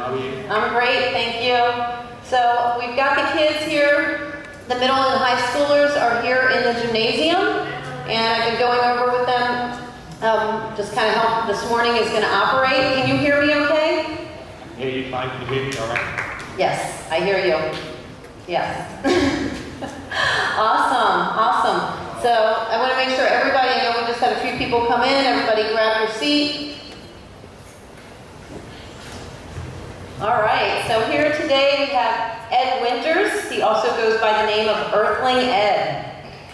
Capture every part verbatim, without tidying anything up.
How are you? I'm great, thank you. So we've got the kids here. The middle and high schoolers are here in the gymnasium, and I've been going over with them um, just kind of how this morning is going to operate. Can you hear me okay? I can hear you fine. Can you hear me all right? Yes, I hear you. Yes. Awesome, awesome. So I want to make sure everybody, I know we just had a few people come in, everybody grab your seat. All right, so here today we have Ed Winters. He also goes by the name of Earthling Ed.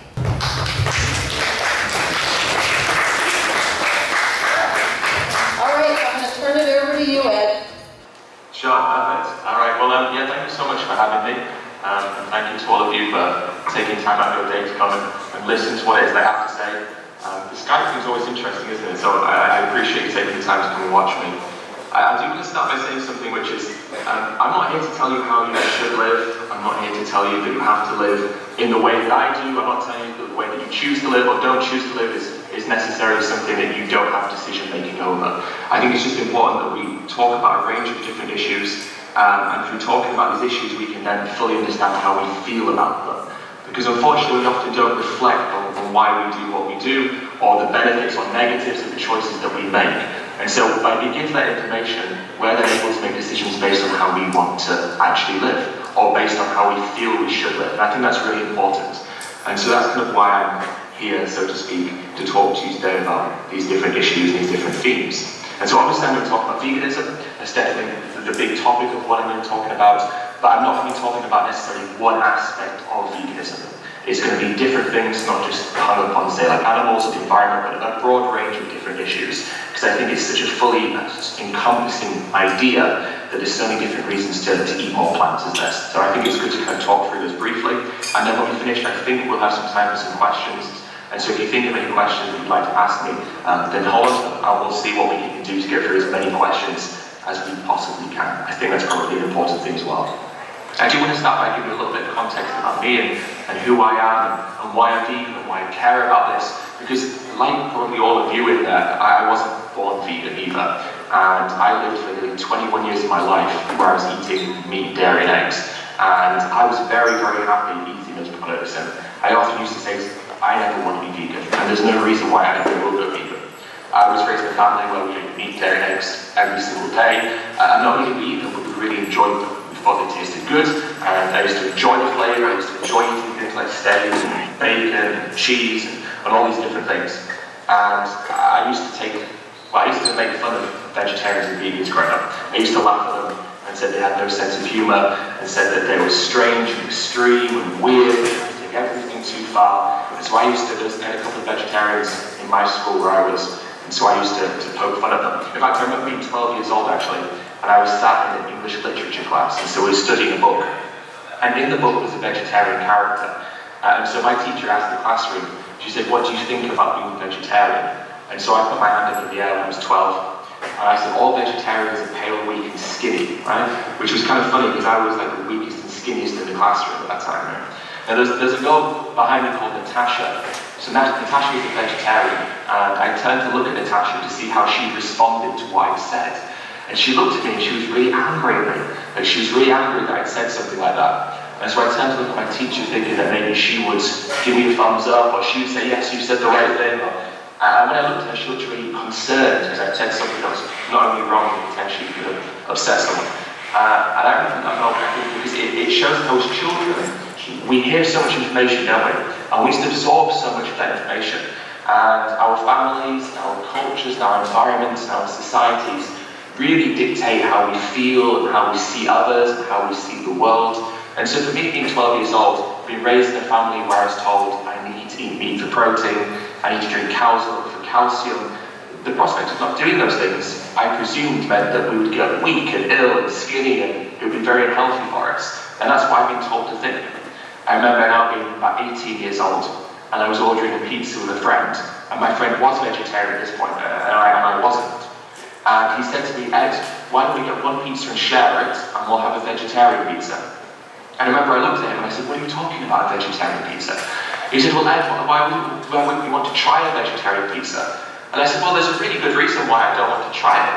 All right, so I'm going to turn it over to you, Ed. Sure, perfect. All right, well, um, yeah, thank you so much for having me. Um, and thank you to all of you for taking time out of your day to come and, and listen to what it is they have to say. Um, the Skype thing is always interesting, isn't it? So I, I appreciate you taking the time to come and watch me. I, I do want to start by saying something which is, um, I'm not here to tell you how you should live. I'm not here to tell you that you have to live in the way that I do. I'm not telling you that the way that you choose to live or don't choose to live is, is necessarily something that you don't have decision making over. I think it's just important that we talk about a range of different issues. Um, and through talking about these issues, we can then fully understand how we feel about them. Because unfortunately, we often don't reflect on, on why we do what we do, or the benefits or negatives of the choices that we make. And so by we give that information, we're then able to make decisions based on how we want to actually live, or based on how we feel we should live. And I think that's really important. And so that's kind of why I'm here, so to speak, to talk to you today about these different issues and these different themes. And so obviously I'm going to talk about veganism. That's definitely the big topic of what I'm going to be talking about, but I'm not going to be talking about necessarily one aspect of veganism. It's going to be different things, not just hung up on, say, like animals or the environment, but a broad range of different issues. Because I think it's such a fully encompassing idea that there's so many different reasons to, to eat more plants as this. So I think it's good to kind of talk through this briefly. And then when we finish, I think we'll have some time for some questions. And so if you think of any questions that you'd like to ask me, um, then hold on, and we'll see what we can do to get through as many questions as we possibly can. I think that's probably an important thing as well. I do want to start by giving you a little bit of context about me and, and who I am and, and why I'm vegan and why I care about this. Because like probably all of you in there, I wasn't born vegan either. And I lived for nearly twenty-one years of my life where I was eating meat, dairy and eggs. And I was very, very happy eating those products. And I often used to say, I never want to be vegan. And there's no reason why I never will go vegan. I was raised in a family where we ate meat, dairy and eggs every single day. Uh, and not only did we eat them, but we really enjoyed them. We thought they tasted good, and I used to enjoy the flavour. I used to enjoy eating things like steak and bacon and cheese and, and all these different things. And I used to take, well, I used to make fun of vegetarians and vegans growing up. I used to laugh at them and said they had no sense of humour, and said that they were strange and extreme and weird, and take everything too far. And so I used to, there's a couple of vegetarians in my school where I was. And so I used to, to poke fun at them. In fact, I remember being twelve years old actually, and I was sat in an English literature class, and so we were studying a book. And in the book was a vegetarian character. Uh, and so my teacher asked the classroom, she said, what do you think about being vegetarian? And so I put my hand up in the air when I was twelve, and I said, all vegetarians are pale, weak, and skinny, right? Which was kind of funny, because I was like the weakest and skinniest in the classroom at that time, right? Now there's, there's a girl behind me called Natasha. So Natasha is a vegetarian, and I turned to look at Natasha to see how she responded to what I'd said. And she looked at me and she was really angry at me. Like she was really angry that I'd said something like that. And so I turned to look at my teacher thinking that maybe she would give me a thumbs up, or she would say, yes, you said the right thing. And when I looked at her, she looked really concerned because I'd said something that was not only wrong, but potentially could have upset someone. Uh, and I remember that moment, I think, because it, it shows how as children, we hear so much information, don't we? And we just absorb so much of that information. And our families, our cultures, our environments, our societies really dictate how we feel and how we see others and how we see the world. And so for me, being twelve years old, being raised in a family where I was told I need to eat meat for protein, I need to drink cow's milk for calcium, the prospect of not doing those things, I presumed meant that we would get weak and ill and skinny, and it would be very unhealthy for us. And that's what I've been told to think. I remember now being about eighteen years old, and I was ordering a pizza with a friend, and my friend was vegetarian at this point, and I, and I wasn't. And he said to me, Ed, why don't we get one pizza and share it, and we'll have a vegetarian pizza. And I remember I looked at him and I said, what are you talking about, a vegetarian pizza? He said, well, Ed, why wouldn't, why wouldn't you want to try a vegetarian pizza? And I said, well, there's a really good reason why I don't want to try it.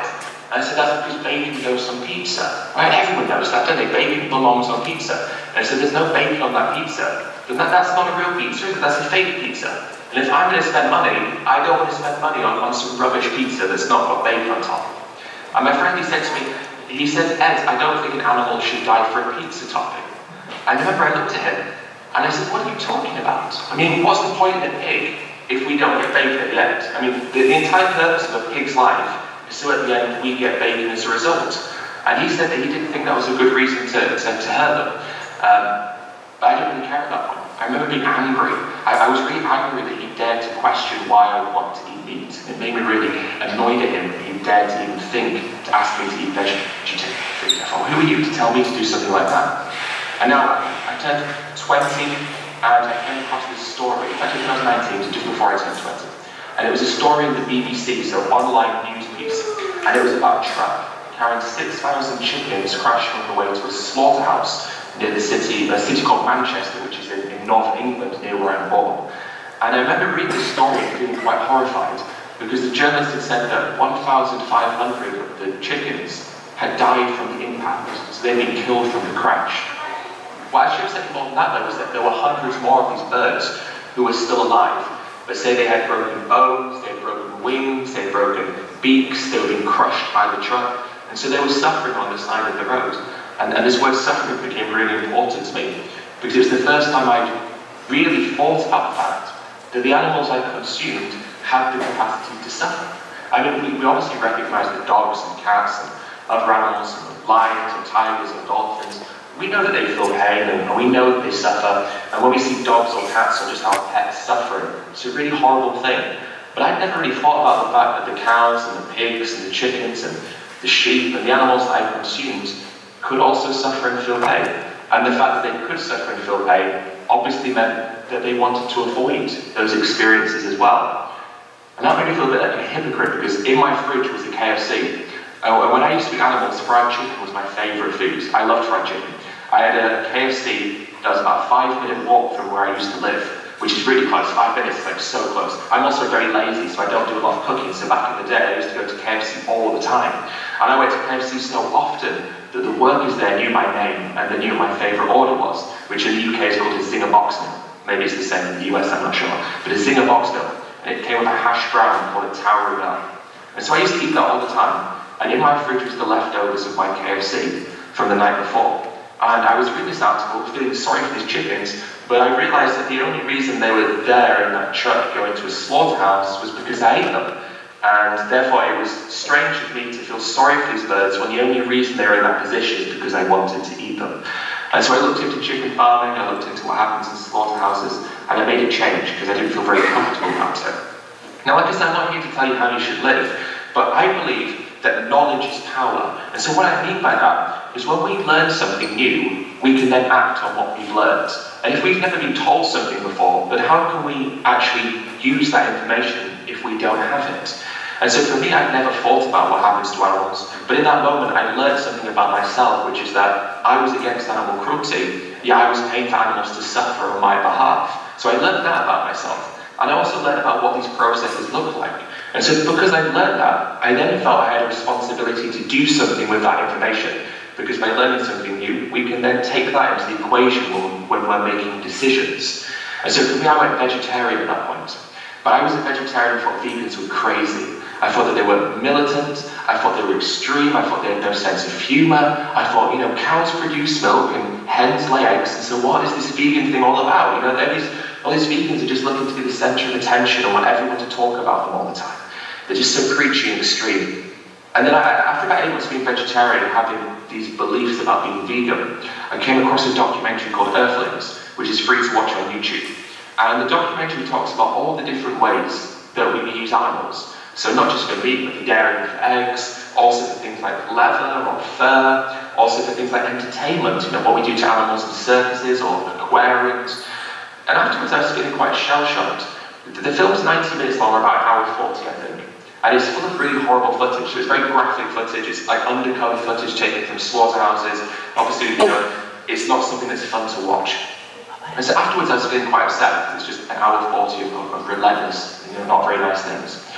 And I said, that's because bacon goes on pizza. Right? Everyone knows that, don't they? Bacon belongs on pizza. And I said, there's no bacon on that pizza. Then that, that's not a real pizza, is it? That's a fake pizza. And if I'm going to spend money, I don't want to spend money on, on some rubbish pizza that's not got bacon on top. And my friend, he said to me, he said, Ed, I don't think an animal should die for a pizza topping. I remember I looked at him, and I said, what are you talking about? I mean, what's the point in a pig if we don't get bacon at the end? I mean, the, the entire purpose of a pig's life is so at the end we get bacon as a result. And he said that he didn't think that was a good reason to, to, to hurt them. Um, but I didn't really care at that point. I remember being angry. I, I was really angry that he dared to question why I would want to eat meat. It made me really annoyed at him that he dared to even think to ask me to eat vegetarian. Oh, who are you to tell me to do something like that? And now I turned twenty and I came across this story. Actually, when I was nineteen, so just before I turned twenty. And it was a story in the B B C, so online news piece. And it was about a truck carrying six thousand chickens crashing on the way to a slaughterhouse near the city, a city called Manchester, which is in, in northern England, near where I'm born. And I remember reading the story and feeling quite horrified, because the journalist had said that one thousand five hundred of the chickens had died from the impact, so they'd been killed from the crash. What I should have said more than that, though, was that there were hundreds more of these birds who were still alive, but say they had broken bones, they had broken wings, they had broken beaks, they were being crushed by the truck, and so they were suffering on the side of the road. And, and this word suffering became really important to me, because it was the first time I'd really thought about the fact that the animals I consumed had the capacity to suffer. I mean, we, we obviously recognise that dogs and cats and other animals, and lions and tigers and dolphins, we know that they feel pain and we know that they suffer. And when we see dogs or cats or just our pets suffering, it's a really horrible thing. But I'd never really thought about the fact that the cows and the pigs and the chickens and the sheep and the animals that I consumed could also suffer and feel pain. And the fact that they could suffer and feel pain obviously meant that they wanted to avoid those experiences as well. And that made me feel a bit like a hypocrite, because in my fridge was a K F C. And when I used to eat animals, fried chicken was my favourite food. I loved fried chicken. I had a K F C that was about a five minute walk from where I used to live, which is really close. Five minutes is like so close. I'm also very lazy, so I don't do a lot of cooking. So back in the day, I used to go to K F C all the time. And I went to K F C so often that the workers there knew my name and they knew what my favourite order was, which in the U K is called a Zinger box meal. Maybe it's the same in the U S, I'm not sure. But a Zinger box meal. And it came with a hash brown called a Tower Bell. And so I used to eat that all the time. And in my fridge was the leftovers of my K F C from the night before. And I was reading this article, feeling sorry for these chickens, but I realised that the only reason they were there in that truck going to a slaughterhouse was because I ate them. And therefore it was strange of me to feel sorry for these birds when the only reason they were in that position is because I wanted to eat them. And so I looked into chicken farming, I looked into what happens in slaughterhouses, and I made a change because I didn't feel very comfortable about it. Now, like I said, I'm not here to tell you how you should live, but I believe that knowledge is power. And so what I mean by that is when we learn something new, we can then act on what we've learned. And if we've never been told something before, then how can we actually use that information if we don't have it? And so for me, I'd never thought about what happens to animals, but in that moment I learned something about myself, which is that I was against animal cruelty, yet I was paying for animals to suffer on my behalf. So I learned that about myself. And I also learned about what these processes look like. And so because I learned that, I then felt I had a responsibility to do something with that information. Because by learning something new, we can then take that into the equation when we're making decisions. And so for me, I went vegetarian at that point. But I was a vegetarian and thought vegans were crazy. I thought that they were militant, I thought they were extreme, I thought they had no sense of humour. I thought, you know, cows produce milk and hens lay eggs, and so what is this vegan thing all about? You know, these, all these vegans are just looking to be the centre of attention and want everyone to talk about them all the time. They're just so preachy and extreme. And then I, after I got able to be vegetarian and having these beliefs about being vegan, I came across a documentary called Earthlings, which is free to watch on YouTube. And the documentary talks about all the different ways that we use animals. So not just for meat, but for dairy and for eggs, also for things like leather or fur, also for things like entertainment, you know, what we do to animals in circuses or aquariums. And afterwards I was feeling quite shell-shocked. The film's ninety minutes long, or about an hour forty, I think. And it's full of really horrible footage. So it's very graphic footage, it's like undercover footage taken from slaughterhouses. Obviously, you know, it's not something that's fun to watch. And so afterwards I was feeling quite upset, because it's just an hour forty of, of relentless, you know, not very nice things.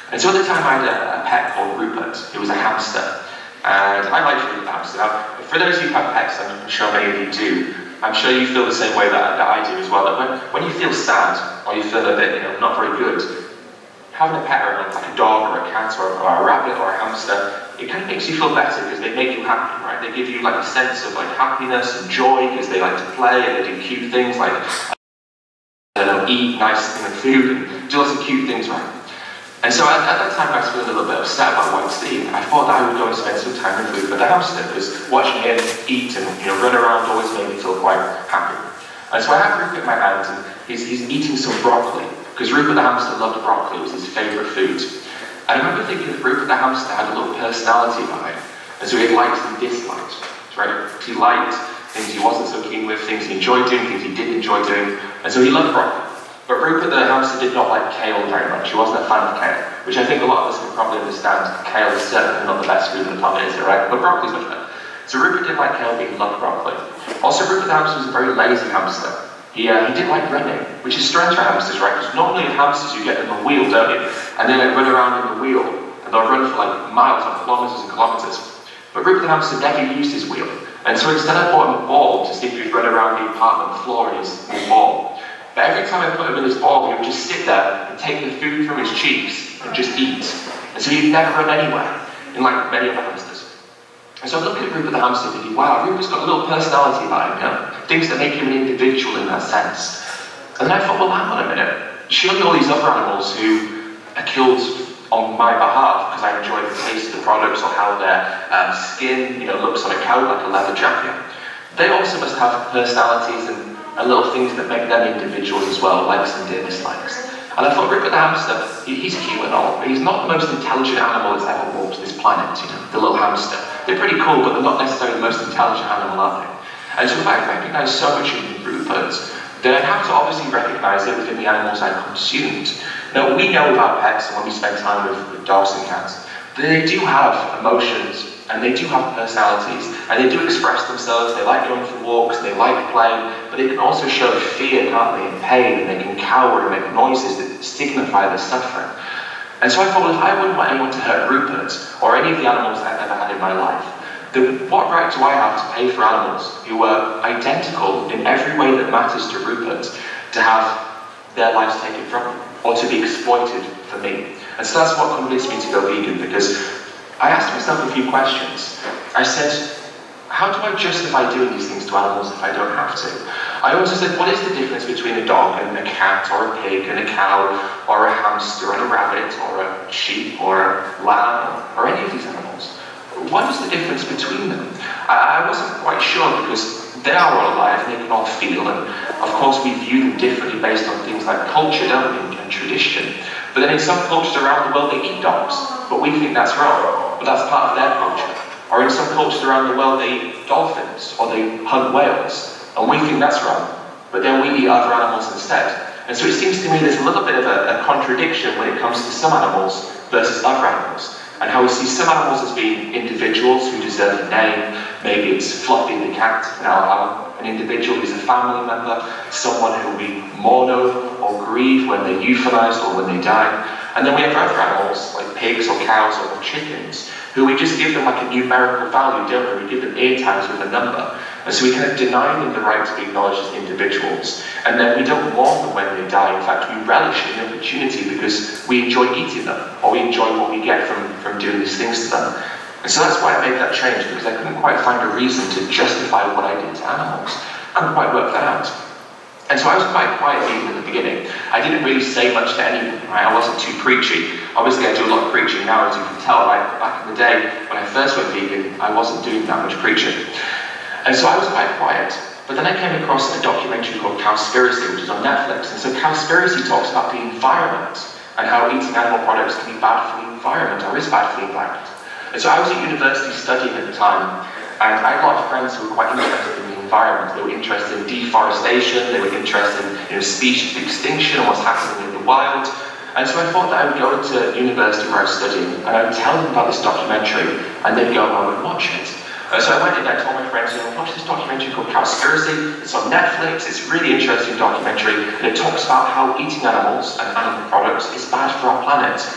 And so at the time I had a, a pet called Rupert, who was a hamster. And I like Rupert the hamster. Now, for those of you who have pets, I'm sure many of you do, I'm sure you feel the same way that, that I do as well, that when, when you feel sad, or you feel a bit, you know, not very good, having a pet around, like a dog or a cat or, or a rabbit or a hamster, it kind of makes you feel better because they make you happy, right? They give you like a sense of like happiness and joy because they like to play and they do cute things like, I don't know, eat nice you know, food and do lots of cute things, right? And so at, at that time I was feeling a little bit upset about what I'd seen. I thought that I would go and spend some time with Rupert the hamster because watching him eat and you know run around always made me feel quite happy. And so I had Rupert in my hand and he's, he's eating some broccoli because Rupert the hamster loved broccoli, it was his favourite food. And I remember thinking that Rupert the hamster had a little personality about him. And so he had likes and dislikes, right? He liked things he wasn't so keen with, things he enjoyed doing, things he didn't enjoy doing. And so he loved broccoli. But Rupert the hamster did not like kale very much. He wasn't a fan of kale, which I think a lot of us can probably understand. Kale is certainly not the best food on the planet, is it, right? But broccoli's much better. So Rupert didn't like kale, but he loved broccoli. Also, Rupert the hamster was a very lazy hamster. He, uh, he didn't like running, which is strange for hamsters, right? Because normally in hamsters you get them a wheel, don't you? And they like run around in the wheel, and they'll run for like miles or kilometres and kilometres. But Rupert the hamster never used his wheel. And so instead I bought him a ball to see if he'd run around the apartment floor in his, his ball. But every time I put him in his ball, he would just sit there and take the food from his cheeks and just eat. And so he'd never run anywhere, unlike many other hamsters. And so I'm looking at Rupert the hamster thinking, wow, Rupert's got a little personality about him, you know? Things that make him an individual in that sense. And then I thought, well, hang on a minute. Surely all these other animals who are killed on my behalf because I enjoy the taste of the products or how their um, skin, you know, looks on a coat like a leather jacket, they also must have personalities and, and little things that make them individuals as well, likes and dislikes. And I thought, Rupert the hamster, he, he's cute and all, but he's not the most intelligent animal that's ever walked this planet, you know, the little hamster. They're pretty cool, but they're not necessarily the most intelligent animal, are they? And so if I recognise so much in Rupert, then I have to obviously recognise it within the animals I consumed. Now, we know with our pets, and when we spend time with, with dogs and cats, that they do have emotions, and they do have personalities, and they do express themselves. They like going for walks, they like playing, but they can also show fear, can't they, and pain, and they can cower and make noises that signify their suffering. And so I thought, well, if I wouldn't want anyone to hurt Rupert, or any of the animals I've ever had in my life, then what right do I have to pay for animals who are identical in every way that matters to Rupert to have their lives taken from them, or to be exploited for me? And so that's what convinced me to go vegan, because I asked myself a few questions. I said, how do I justify doing these things to animals if I don't have to? I also said, what is the difference between a dog and a cat, or a pig and a cow, or a hamster and a rabbit, or a sheep, or a lamb, or any of these animals? What is the difference between them? I, I wasn't quite sure, because they are all alive and they can all feel, and of course we view them differently based on things like culture, don't we, and tradition. But then in some cultures around the world they eat dogs, but we think that's wrong, but that's part of their culture. Or in some cultures around the world they eat dolphins, or they hunt whales, and we think that's wrong, but then we eat other animals instead. And so it seems to me there's a little bit of a, a contradiction when it comes to some animals versus other animals. And how we see some animals as being individuals who deserve a name. Maybe it's Fluffy the cat, now an individual who's a family member, someone who we mourn over or grieve when they're euthanized or when they die. And then we have other animals, like pigs or cows or chickens, who we just give them like a numerical value, don't we? We give them ear tags with a number. And so we kind of deny them the right to be acknowledged as individuals. And then we don't mourn them when they die. In fact, we relish in the opportunity because we enjoy eating them, or we enjoy what we get from, from doing these things to them. And so that's why I made that change, because I couldn't quite find a reason to justify what I did to animals. I couldn't quite work that out. And so I was quite quiet even at the beginning. I didn't really say much to anyone, right? I wasn't too preachy. Obviously I do a lot of preaching now, as you can tell, right? Back in the day, when I first went vegan, I wasn't doing that much preaching. And so I was quite quiet. But then I came across a documentary called Cowspiracy, which is on Netflix. And so Cowspiracy talks about the environment and how eating animal products can be bad for the environment, or is bad for the environment. And so I was at university studying at the time, and I had a lot of friends who were quite interested in the environment. They were interested in deforestation, they were interested in you know, species extinction and what's happening in the wild. And so I thought that I would go into university where I was studying, and I would tell them about this documentary, and they'd go home and watch it. Uh, so I went in and I told my friends, you know, watch this documentary called Cowspiracy. It's on Netflix, it's a really interesting documentary, and it talks about how eating animals and animal products is bad for our planet.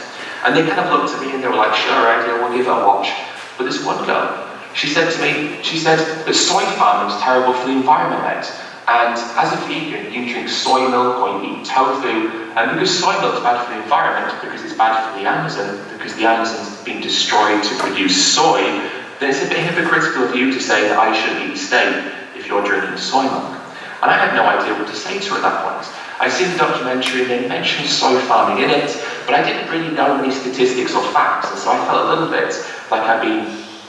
And they kind of looked at me and they were like, sure, right, yeah, we'll give it a watch. But this one girl, she said to me, she said that soy farming is terrible for the environment, mate. And as a vegan, you drink soy milk or you eat tofu, and because soy milk is bad for the environment, because it's bad for the Amazon, because the Amazon's been destroyed to produce soy, then it's a bit hypocritical of you to say that I should eat steak if you're drinking soy milk. And I had no idea what to say to her at that point. I'd seen the documentary and they mentioned soy farming in it, but I didn't really know any statistics or facts, and so I felt a little bit like I'd been,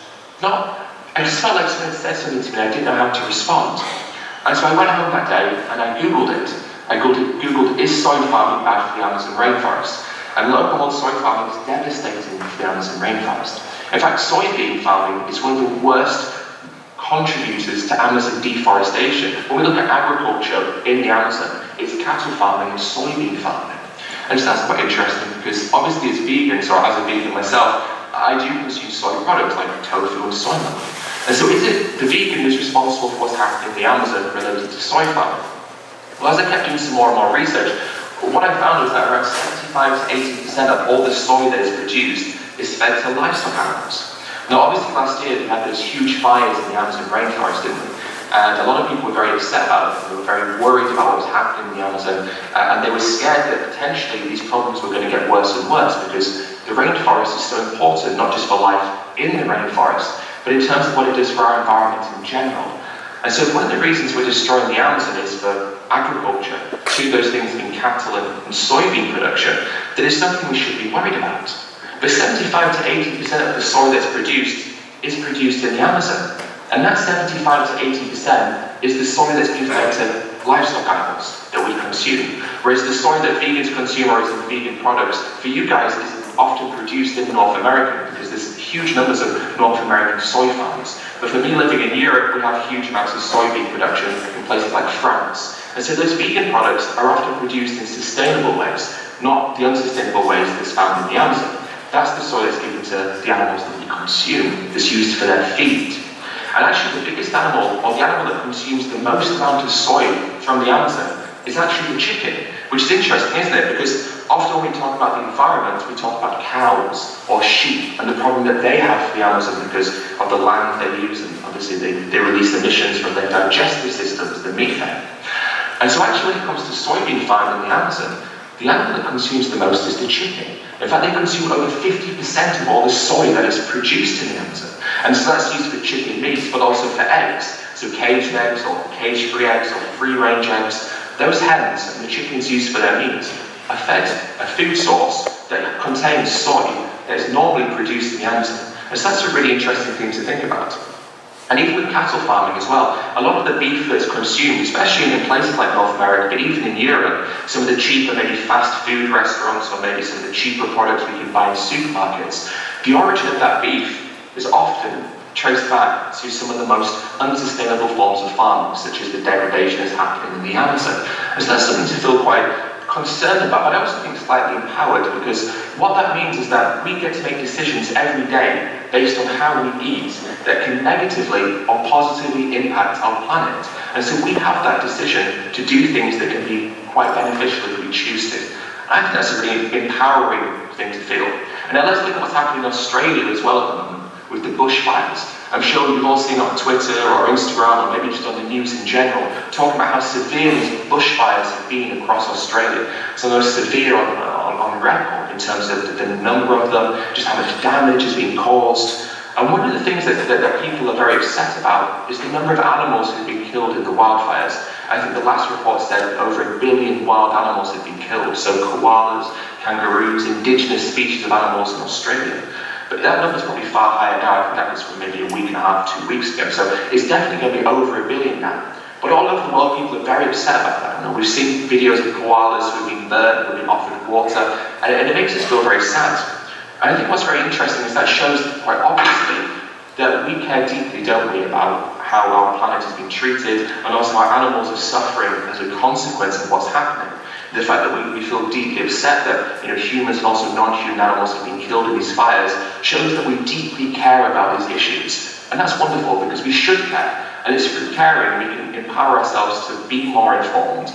not, I just felt like someone had said something to me and I didn't know how to respond. And so I went home that day and I Googled it. I Googled, Googled is soy farming bad for the Amazon rainforest? And lo and behold, soy farming is devastating for the Amazon rainforest. In fact, soybean farming is one of the worst contributors to Amazon deforestation. When we look at agriculture in the Amazon, it's cattle farming and soybean farming. And so that's quite interesting because obviously as vegans, or as a vegan myself, I do consume soy products like tofu and soy milk. And so is it the vegan who's responsible for what's happening in the Amazon related to soy farming? Well, as I kept doing some more and more research, what I found was that around seventy-five to eighty percent of all the soy that is produced is fed to livestock animals. Now, obviously last year we had those huge fires in the Amazon rainforest, didn't we? And a lot of people were very upset about it. They were very worried about what was happening in the Amazon, uh, and they were scared that potentially these problems were going to get worse and worse because the rainforest is so important, not just for life in the rainforest, but in terms of what it does for our environment in general. And so one of the reasons we're destroying the Amazon is for agriculture, to those things in cattle and, and soybean production, that is something we should be worried about. But seventy-five to eighty percent of the soy that's produced is produced in the Amazon. And that seventy-five to eighty percent is the soy that's been fed to livestock animals that we consume. Whereas the soy that vegans consume or is in vegan products, for you guys, is often produced in North America because there's huge numbers of North American soy farms. But for me living in Europe, we have huge amounts of soybean production in places like France. And so those vegan products are often produced in sustainable ways, not the unsustainable ways that's found in the Amazon. That's the soy that's given to the animals that we consume, that's used for their feed. And actually the biggest animal, or the animal that consumes the most amount of soy from the Amazon, is actually the chicken, which is interesting, isn't it? Because often when we talk about the environment, we talk about cows or sheep and the problem that they have for the Amazon because of the land they use, and obviously they, they release emissions from their digestive systems, the methane. And so actually when it comes to soybean farming in the Amazon, the animal that consumes the most is the chicken. In fact, they consume over fifty percent of all the soy that is produced in the Amazon. And so that's used for chicken meat, but also for eggs. So caged eggs, or cage-free eggs, or free-range eggs. Those hens and the chickens used for their meat are fed a food source that contains soy that is normally produced in the Amazon. And so that's a really interesting thing to think about. And even with cattle farming as well, a lot of the beef that's consumed, especially in places like North America, but even in Europe, some of the cheaper, maybe fast food restaurants, or maybe some of the cheaper products we can buy in supermarkets, the origin of that beef is often traced back to some of the most unsustainable forms of farming, such as the degradation that's happening in the Amazon. And so that's something to feel quite concerned about, but I also think slightly empowered, because what that means is that we get to make decisions every day based on how we eat that can negatively or positively impact our planet. And so we have that decision to do things that can be quite beneficial if we choose to. I think that's a really empowering thing to feel. And now let's look at what's happening in Australia as well at the moment with the bushfires. I'm sure you've all seen on Twitter or Instagram, or maybe just on the news in general, talking about how severe these bushfires have been across Australia. Some of the most severe on, on, on record in terms of the, the number of them, just how much damage has been caused. And one of the things that, that, that people are very upset about is the number of animals who've been killed in the wildfires. I think the last report said over a billion wild animals had been killed, so koalas, kangaroos, indigenous species of animals in Australia. But that number's probably far higher now. I think that was from maybe a week and a half, two weeks ago. So it's definitely going to be over a billion now. But all over the world, people are very upset about that. You know, we've seen videos of koalas who've been burnt, who've been offered water, and, and it makes us feel very sad. And I think what's very interesting is that shows quite obviously that we care deeply, don't we, about how our planet has been treated, and also our animals are suffering as a consequence of what's happening. The fact that we, we feel deeply upset that you know, humans and also non-human animals have been killed in these fires shows that we deeply care about these issues. And that's wonderful, because we should care. And it's through caring we can empower ourselves to be more informed,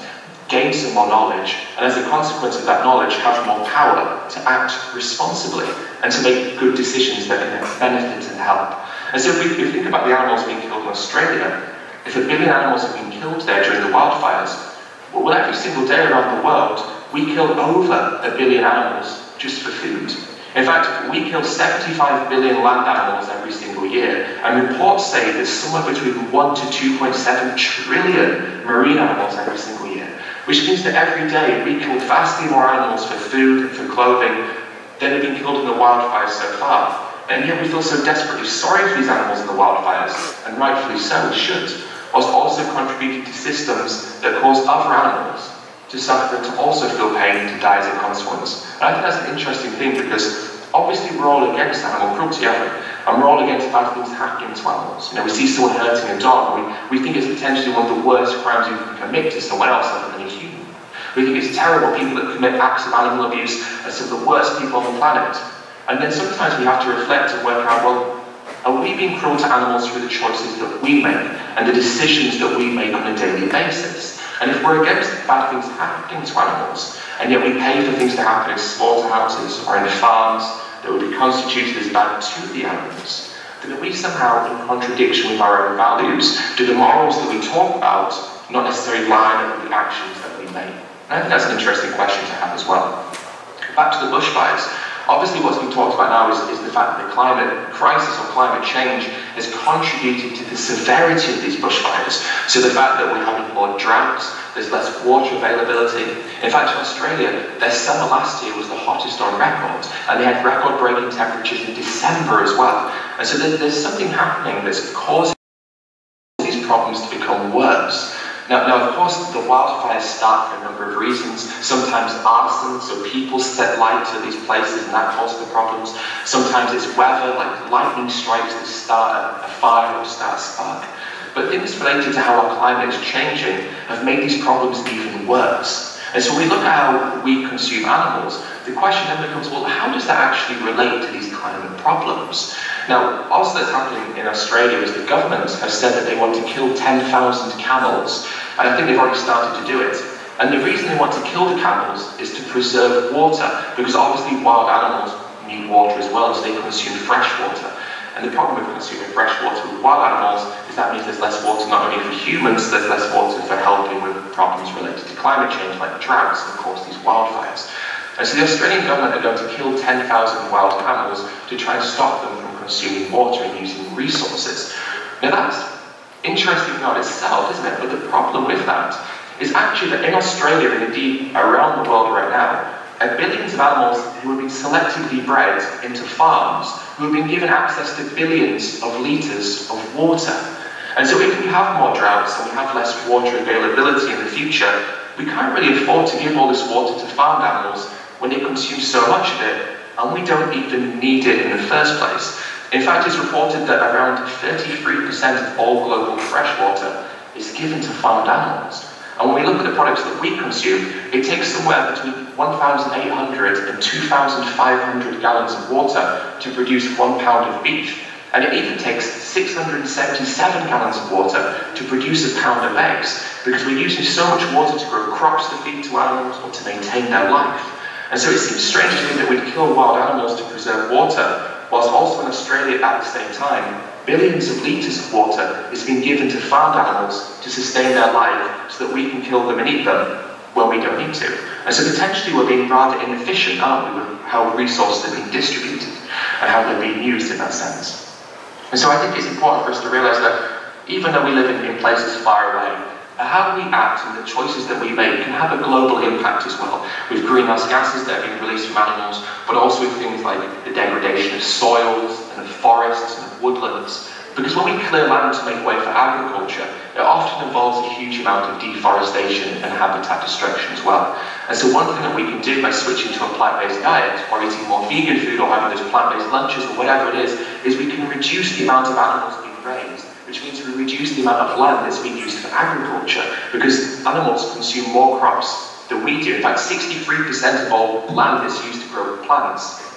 gain some more knowledge, and as a consequence of that knowledge, have more power to act responsibly and to make good decisions that can benefit and help. And so if we, if we think about the animals being killed in Australia, if a billion animals have been killed there during the wildfires, well, every single day around the world, we kill over a billion animals just for food. In fact, we kill seventy-five billion land animals every single year, and reports say there's somewhere between one to two point seven trillion marine animals every single year, which means that every day we kill vastly more animals for food and for clothing than have been killed in the wildfires so far. And yet we feel so desperately sorry for these animals in the wildfires, and rightfully so, we should, whilst also contributing to systems that cause other animals to suffer, to also feel pain and to die as a consequence. And I think that's an interesting thing, because obviously we're all against animal cruelty, aren't we? And we're all against bad things happening to animals. You know, we see someone hurting a dog, and we, we think it's potentially one of the worst crimes you can commit to someone else other than a human. We think it's terrible. People that commit acts of animal abuse are some of the worst people on the planet. And then sometimes we have to reflect and work out, well, are we being cruel to animals through the choices that we make and the decisions that we make on a daily basis? And if we're against bad things happening to animals, and yet we pay for things to happen in slaughterhouses or in farms that would be constituted as bad to the animals, then are we somehow in contradiction with our own values? Do the morals that we talk about not necessarily line up with the actions that we make? And I think that's an interesting question to have as well. Back to the bushfires. Obviously what's been talked about now is, is the fact that the climate crisis or climate change has contributed to the severity of these bushfires. So the fact that we're having more droughts, there's less water availability. In fact, in Australia, their summer last year was the hottest on record, and they had record-breaking temperatures in December as well. And so there's, there's something happening that's causing these problems to become worse. Now, now, of course, the wildfires start for a number of reasons. Sometimes arson, so people set light to these places and that causes the problems. Sometimes it's weather, like lightning strikes that start a, a fire or start a spark. But things related to how our climate is changing have made these problems even worse. And so when we look at how we consume animals, the question then becomes, well, how does that actually relate to these climate problems? Now, also that's happening in Australia is the government has said that they want to kill ten thousand camels, and I think they've already started to do it. And the reason they want to kill the camels is to preserve water, because obviously wild animals need water as well, so they consume fresh water. And the problem with consuming fresh water with wild animals is that means there's less water not only for humans, there's less water for helping with problems related to climate change like droughts and of course these wildfires. And so the Australian government are going to kill ten thousand wild camels to try and stop them from consuming water and using resources. Now that's interesting in and of itself, isn't it? But the problem with that is actually that in Australia and indeed around the world right now, are billions of animals who have been selectively bred into farms, who have been given access to billions of litres of water. And so if we have more droughts and we have less water availability in the future, we can't really afford to give all this water to farmed animals when they consume so much of it, and we don't even need it in the first place. In fact, it's reported that around thirty-three percent of all global freshwater is given to farmed animals. And when we look at the products that we consume, it takes somewhere between one thousand eight hundred and two thousand five hundred gallons of water to produce one pound of beef. And it even takes six hundred seventy-seven gallons of water to produce a pound of eggs, because we're using so much water to grow crops to feed to animals or to maintain their life. And so it seems strange to me that we'd kill wild animals to preserve water, whilst also in Australia at the same time, billions of litres of water is being given to farmed animals to sustain their life so that we can kill them and eat them when we don't need to. And so potentially we're being rather inefficient, aren't we, with how resources are being distributed and how they're being used in that sense. And so I think it's important for us to realise that even though we live in, in places far away, how we act and the choices that we make can have a global impact as well, with greenhouse gases that are being released from animals, but also with things like the degradation of soils and of forests and of woodlands. Because when we clear land to make way for agriculture, it often involves a huge amount of deforestation and habitat destruction as well. And so one thing that we can do by switching to a plant-based diet, or eating more vegan food, or having those plant-based lunches, or whatever it is, is we can reduce the amount of animals being raised, which means we reduce the amount of land that's being used for agriculture, because animals consume more crops than we do. In fact, sixty-three percent of all land that's used to grow plants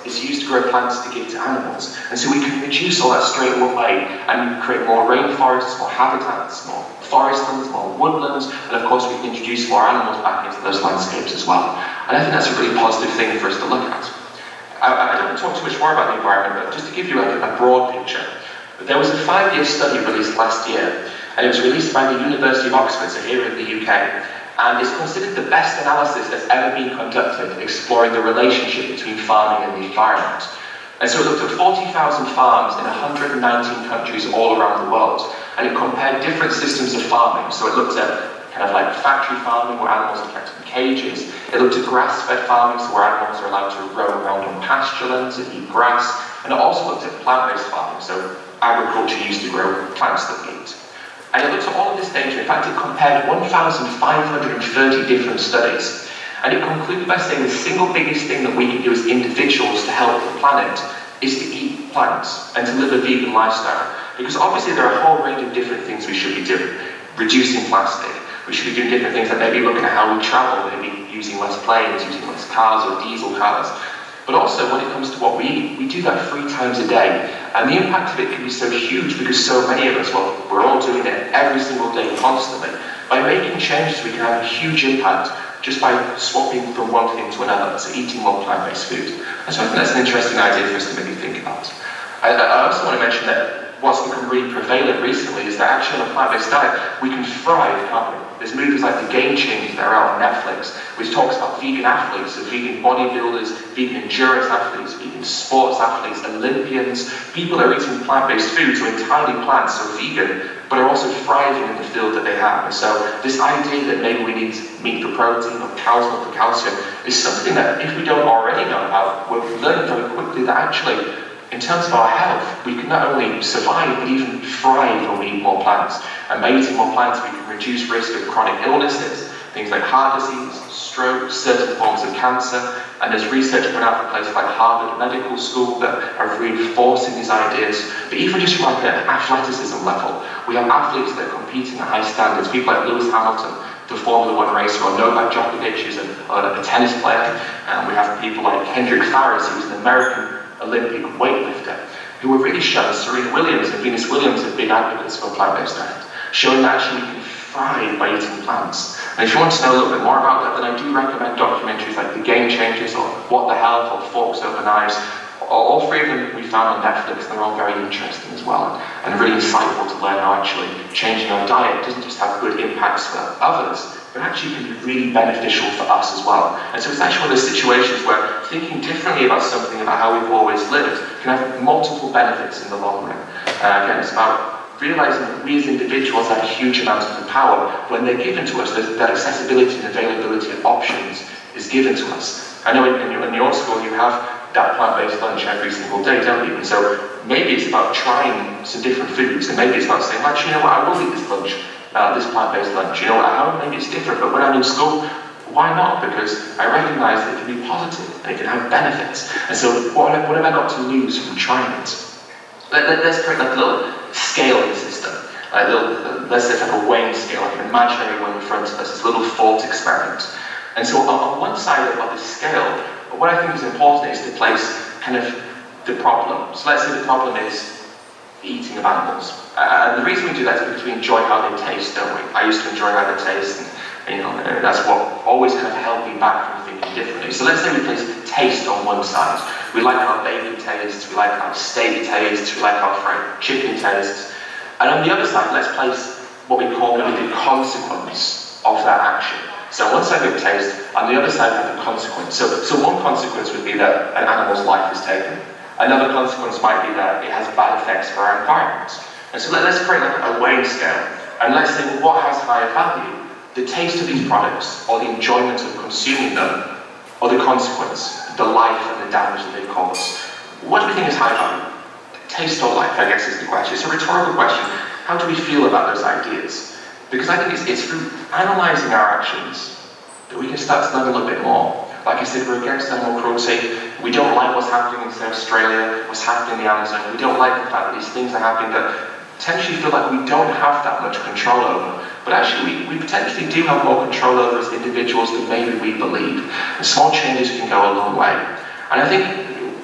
is used to grow plants to give to animals. And so we can reduce all that straight away and create more rainforests, more habitats, more forestlands, more woodlands, and of course we can introduce more animals back into those landscapes as well. And I think that's a really positive thing for us to look at. I, I don't want to talk too much more about the environment, but just to give you a, a broad picture. There was a five-year study released last year, and it was released by the University of Oxford, so here in the U K, and it's considered the best analysis that's ever been conducted exploring the relationship between farming and the environment. And so it looked at forty thousand farms in one hundred nineteen countries all around the world, and it compared different systems of farming. So it looked at kind of like factory farming where animals are kept in cages. It looked at grass-fed farming, so where animals are allowed to roam around on pasture lands and eat grass. And it also looked at plant-based farming, so agriculture used to grow plants that we eat. And it looked at all of this data. In fact, it compared one thousand five hundred thirty different studies. And it concluded by saying the single biggest thing that we can do as individuals to help the planet is to eat plants and to live a vegan lifestyle. Because obviously there are a whole range of different things we should be doing. Reducing plastic. We should be doing different things like maybe looking at how we travel, maybe using less planes, using less cars or diesel cars. But also when it comes to what we eat, we do that three times a day. And the impact of it can be so huge because so many of us, well, we're all doing it every single day constantly. By making changes, we can have a huge impact just by swapping from one thing to another, so eating more plant-based food. And so I think that's an interesting idea for us to maybe think about. I, I also want to mention that what's become really prevalent recently is that actually on a plant-based diet, we can thrive, can't we? There's movies like The Game Changers that are out on Netflix, which talks about vegan athletes, so vegan bodybuilders, vegan endurance athletes, vegan sports athletes, Olympians, people that are eating plant-based foods, so entirely plants, so vegan, but are also thriving in the field that they have. And so this idea that maybe we need meat for protein or cow's milk for calcium is something that if we don't already know about, we're learning very quickly that actually, in terms of our health, we can not only survive, but even thrive when we eat more plants. And by eating more plants, we can reduce risk of chronic illnesses, things like heart disease, stroke, certain forms of cancer. And there's research coming out from places like Harvard Medical School that are reinforcing these ideas. But even just from like an athleticism level, we have athletes that are competing at high standards. People like Lewis Hamilton, the Formula One racer, or Novak Djokovic, who's a, a tennis player. And we have people like Hendrik Farris, who's an American Olympic weightlifter, who have really shown, Serena Williams and Venus Williams have been advocates for plant-based diet, showing that actually we can thrive by eating plants. And if you want to know a little bit more about that, then I do recommend documentaries like The Game Changers or What the Health or Forks Over Knives. All three of them we found on Netflix, and they're all very interesting as well, and really insightful to learn how actually changing our diet doesn't just have good impacts for others, but actually can be really beneficial for us as well. And so it's actually one of those situations where thinking differently about something, about how we've always lived, can have multiple benefits in the long run. Uh, again, it's about realizing that we as individuals have huge amounts of power when they're given to us, that accessibility and availability of options is given to us. I know in your, in your school you have that plant-based lunch every single day, don't you? And so maybe it's about trying some different foods, and maybe it's about saying, actually, you know what, I will eat this lunch. Uh, this plant-based lunch, you know, how maybe it's different, but when I'm in school, why not? Because I recognize that it can be positive and it can have benefits. And so, what, what have I got to lose from trying it? Let, let, let's create like a little scaling system. Like a little, let's say it's like a weighing scale, like an imaginary one in front of us, this little thought experiment. And so, on, on one side of, of the scale, what I think is important is to place kind of the problem. So, let's say the problem is eating of animals. Uh, and the reason we do that is because we enjoy how they taste, don't we? I used to enjoy how they taste, and you know, that's what always kind of held me back from thinking differently. So let's say we place taste on one side. We like how bacon tastes, we like how steak tastes, we like how fried chicken tastes. And on the other side, let's place what we call maybe the consequence of that action. So on one side we have taste, on the other side we have the consequence. So, so one consequence would be that an animal's life is taken. Another consequence might be that it has bad effects for our environment. And so let, let's create like a weighing scale, and let's say, well, what has higher value? The taste of these products, or the enjoyment of consuming them, or the consequence, the life and the damage that they cause? What do we think is high value? Taste or life, I guess, is the question. It's a rhetorical question. How do we feel about those ideas? Because I think it's, it's through analysing our actions that we can start to learn a little bit more. Like I said, we're against animal cruelty. We don't like what's happening in Australia, what's happening in the Amazon. We don't like the fact that these things are happening that potentially feel like we don't have that much control over. But actually, we, we potentially do have more control over as individuals than maybe we believe. And small changes can go a long way. And I think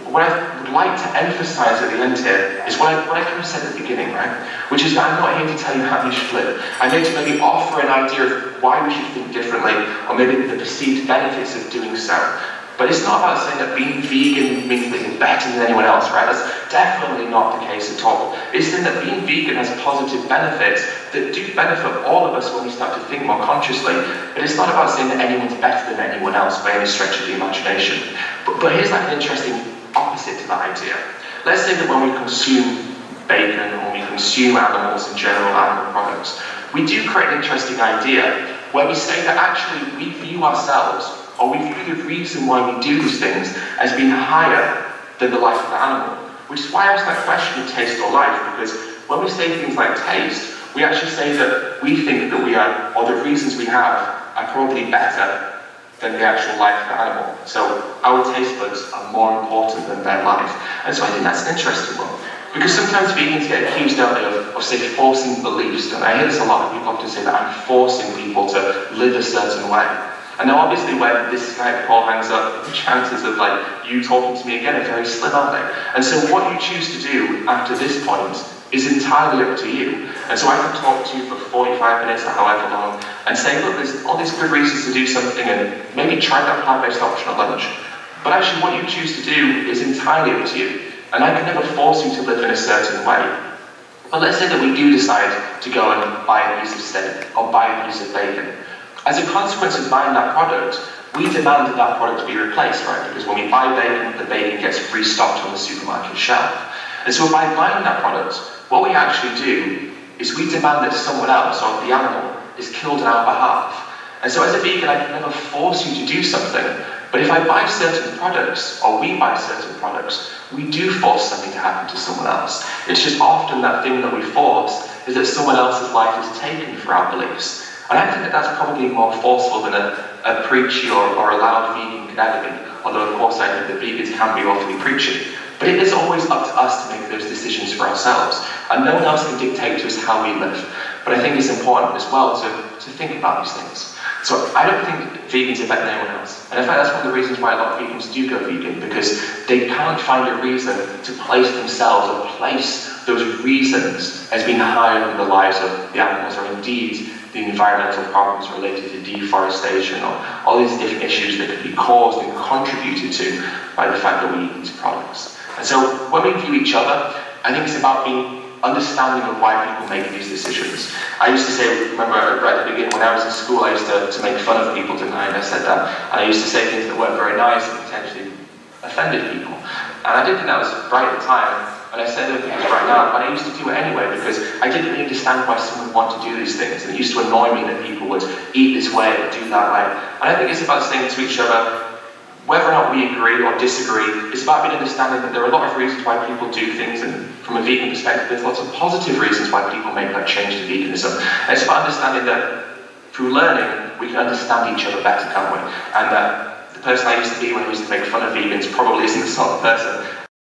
what I would like to emphasize at the end here is what I, what I kind of said at the beginning, right? Which is that I'm not here to tell you how you should live. I'm here to maybe offer an idea of why we should think differently, or maybe the perceived benefits of doing so. But it's not about saying that being vegan means that you're better than anyone else, right? That's definitely not the case at all. It's saying that being vegan has positive benefits that do benefit all of us when we start to think more consciously. But it's not about saying that anyone's better than anyone else by any stretch of the imagination. But, but here's like an interesting opposite to that idea. Let's say that when we consume bacon, or when we consume animals in general, animal products, we do create an interesting idea where we say that actually we view ourselves, or we view the reason why we do these things as being higher than the life of the animal. Which is why I asked that question of taste or life, because when we say things like taste, we actually say that we think that we are, or the reasons we have, are probably better than the actual life of the animal. So our taste buds are more important than their life. And so I think that's an interesting one. Because sometimes vegans get accused, don't they, of, of say, forcing beliefs. And I hear this a lot, people often say that I'm forcing people to live a certain way. And now obviously when this Skype call hangs up, the chances of like you talking to me again are very slim, aren't they? And so what you choose to do after this point is entirely up to you. And so I can talk to you for forty-five minutes or however long and say, look, there's all these good reasons to do something, and maybe try that plant-based option at lunch. But actually what you choose to do is entirely up to you. And I can never force you to live in a certain way. But let's say that we do decide to go and buy a piece of steak or buy a piece of bacon. As a consequence of buying that product, we demand that that product be replaced, right? Because when we buy bacon, the bacon gets restocked on the supermarket shelf. And so by buying that product, what we actually do is we demand that someone else, or the animal, is killed on our behalf. And so as a vegan, I can never force you to do something. But if I buy certain products, or we buy certain products, we do force something to happen to someone else. It's just often that thing that we force is that someone else's life is taken for our beliefs. And I think that that's probably more forceful than a, a preachy or, or a loud vegan could ever be. Although, of course, I think that vegans can be awfully preachy. But it is always up to us to make those decisions for ourselves. And no one else can dictate to us how we live. But I think it's important as well to, to think about these things. So I don't think vegans are better than anyone else. And in fact, that's one of the reasons why a lot of vegans do go vegan, because they can't find a reason to place themselves or place those reasons as being higher than the lives of the animals, or indeed the environmental problems related to deforestation, or all these different issues that could be caused and contributed to by the fact that we eat these products. And so when we view each other, I think it's about being understanding of why people make these decisions. I used to say, remember right at the beginning, when I was in school, I used to, to make fun of people, didn't I? And I said that, and I used to say things that weren't very nice and potentially offended people. And I didn't think that was right at the time, and I say that because right now, but I used to do it anyway because I didn't really understand why someone would want to do these things, and it used to annoy me that people would eat this way or do that way. And I think it's about saying to each other, whether or not we agree or disagree, it's about being understanding that there are a lot of reasons why people do things, and from a vegan perspective, there's lots of positive reasons why people make that change to veganism. And it's about understanding that through learning, we can understand each other better, can't we? And that the person I used to be when I used to make fun of vegans probably isn't the sort of person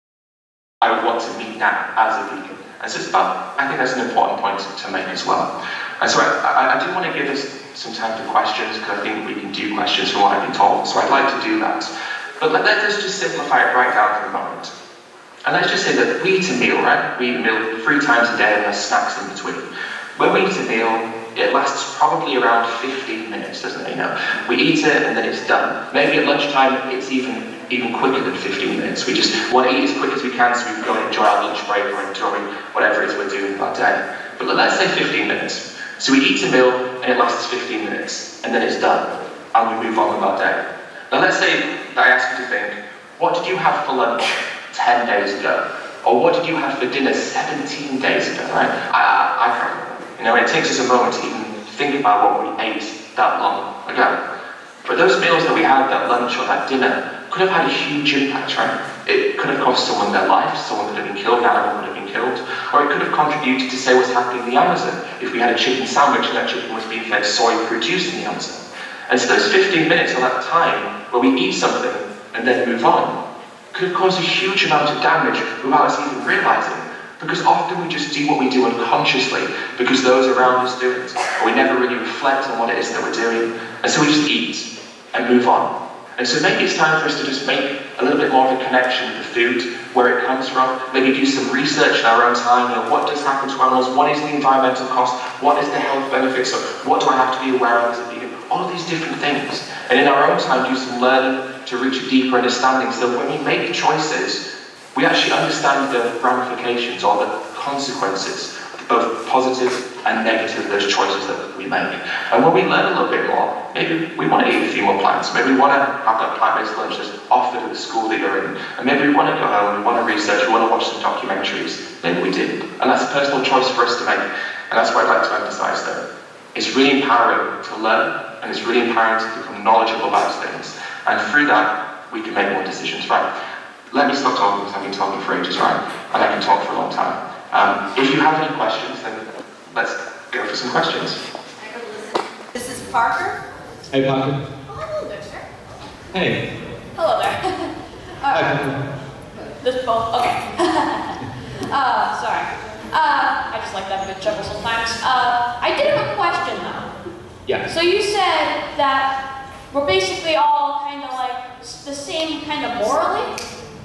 I would want to meet now as a vegan. And so it's about, I think that's an important point to, to make as well. And so I, I, I do want to give us some time for questions, because I think we can do questions from what I've been told, so I'd like to do that. But let, let's just simplify it right down for a moment. And let's just say that we eat a meal, right? We eat a meal three times a day and there's snacks in between. When we eat a meal, it lasts probably around fifteen minutes, doesn't it? You know, we eat it and then it's done. Maybe at lunchtime, it's even even quicker than fifteen minutes. We just want to eat as quick as we can so we can go and enjoy our lunch break or enjoy whatever it is we're doing that day. But let's say fifteen minutes. So we eat a meal and it lasts fifteen minutes, and then it's done, and we move on with our day. Now let's say that I ask you to think, what did you have for lunch ten days ago? Or what did you have for dinner seventeen days ago, right? I, I, I can't remember. You know, it takes us a moment to even think about what we ate that long ago. But those meals that we had, that lunch or that dinner, could have had a huge impact, right? It could have cost someone their life, someone could have been killed, an animal could have been killed, or it could have contributed to, say, what's happening in the Amazon. If we had a chicken sandwich and that chicken was being fed soy produced in the Amazon. And so those fifteen minutes or that time where we eat something and then move on could have caused a huge amount of damage without us even realizing. Because often we just do what we do unconsciously because those around us do it, or we never really reflect on what it is that we're doing. And so we just eat and move on. And so maybe it's time for us to just make a little bit more of a connection with the food, where it comes from, maybe do some research in our own time, you know, what does happen to animals, what is the environmental cost, what is the health benefits, of what do I have to be aware of as a vegan, all of these different things. And in our own time, do some learning to reach a deeper understanding, so when we make choices, we actually understand the ramifications or the consequences, both positive and negative, of those choices that we make. And when we learn a little bit more, maybe we want to eat a few more plants, maybe we want to have that plant-based lunch that's offered at the school that you're in, and maybe we want to go home, we want to research, we want to watch some documentaries, maybe we do. And that's a personal choice for us to make. And that's what I'd like to emphasize there. It's really empowering to learn, and it's really empowering to become knowledgeable about things. And through that, we can make more decisions, right? Let me stop talking, because I've been talking for ages, right? And I can talk for a long time. Um, if you have any questions, then let's go for some questions. This is Parker. Hey, Parker. Oh, hello there, sir. Hey. Hello there. Hi, uh, Parker. this both, okay. uh, sorry. Uh, I just like that good chuckle sometimes. Uh, I did have a question though. Yeah. So you said that we're basically all kind of like the same kind of morally?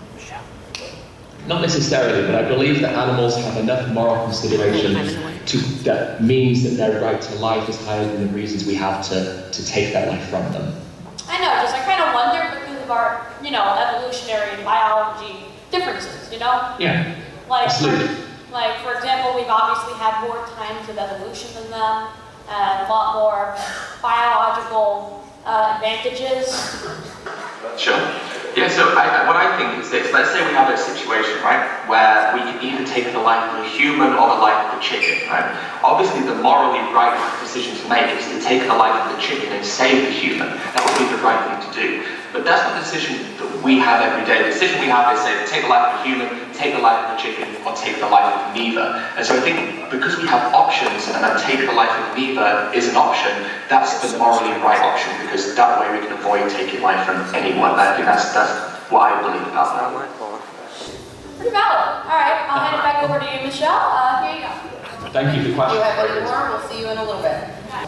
Not necessarily, but I believe that animals have enough moral considerations to, that means that their right to life is higher than the reasons we have to, to take their life from them. I know, just I kind of wonder because of our, you know, evolutionary biology differences, you know? Yeah, Like, absolutely. For, like, for example, we've obviously had more times of evolution than them, and a lot more biological uh, advantages. Sure. Yeah, so I, what I think is this. Let's say we have a situation, right, where we can either take the life of a human or the life of the chicken, right? Obviously, the morally right decision to make is to take the life of the chicken and save the human. That would be the right thing to do. But that's not the decision that we have every day. The decision we have is say, take the life of a human, take the life of a chicken, or take the life of neither. And so I think because we have options, and that take the life of neither is an option, that's the morally right option, because that way we can avoid taking life from anyone. I think that's, that's what I believe about that. Pretty valid. All right, I'll hand it back over to you, Michelle. Uh, here you go. Thank you for the question. You have any more? We'll see you in a little bit.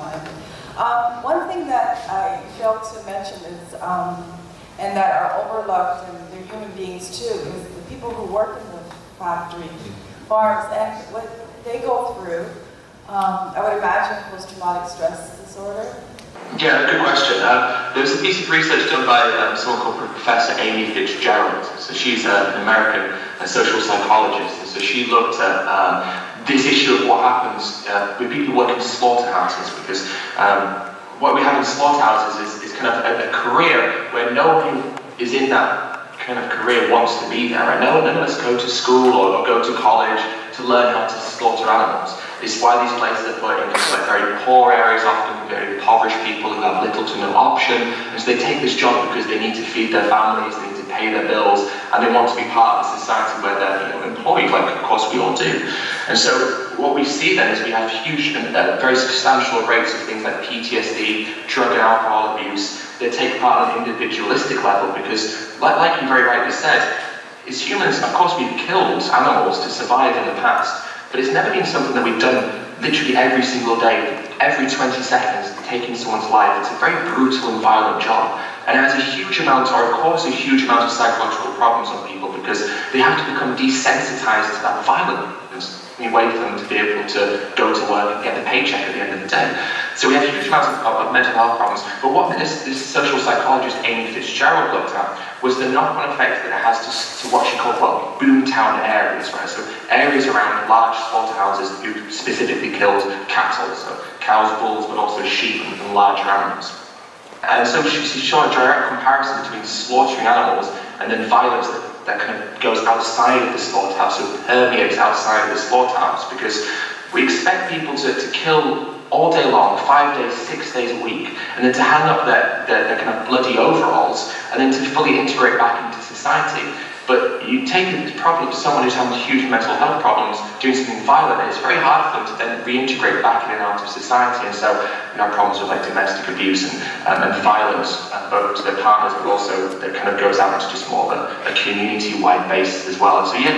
Um, one thing that I failed to mention is, um, and that are overlooked, and they're human beings too, is the people who work in the factory farms and what they go through. Um, I would imagine post-traumatic stress disorder. Yeah, good question. Um, there was a piece of research done by um, someone called Professor Amy Fitzgerald. So she's uh, an American uh, social psychologist, and so she looked at um, this issue of what happens uh, with people who work in slaughterhouses, because um, what we have in slaughterhouses is, is kind of a, a career where no one who is in that kind of career wants to be there. Right? No one of us go to school or, or go to college to learn how to slaughter animals. It's why these places are put in like very poor areas, often very impoverished people who have little to no option, and so they take this job because they need to feed their families, they need to pay their bills, and they want to be part of a society where they're, you know, employed, like of course we all do. And so what we see then is we have huge and uh, very substantial rates of things like P T S D, drug and alcohol abuse. They take part on an individualistic level because, like, like you very rightly said, as humans, of course we've killed animals to survive in the past, but it's never been something that we've done literally every single day, every twenty seconds, taking someone's life. It's a very brutal and violent job. And it has a huge amount, or it causes a huge amount of psychological problems on people because they have to become desensitized to that violence. We wait for them to be able to go to work and get the paycheck at the end of the day. So we have huge amounts of, of mental health problems. But what this, this social psychologist Amy Fitzgerald looked at was the knock-on effect that it has to, to what she called, well, boomtown areas, right? So areas around large slaughterhouses who specifically killed cattle, so cows, bulls, but also sheep and, and larger animals. And so she, she showed a direct comparison between slaughtering animals and then violence that, that kind of goes outside of the slaughterhouse, so permeates outside of the slaughterhouse, because we expect people to, to kill all day long, five days, six days a week, and then to hang up their, their, their kind of bloody overalls, and then to fully integrate back into society. But you take the problem of someone who's having huge mental health problems, doing something violent, and it's very hard for them to then reintegrate back in and out of society. And so you know, problems with like domestic abuse and, um, and violence, uh, both to their partners, but also that kind of goes out into just more of a, a community-wide basis as well. And so yeah,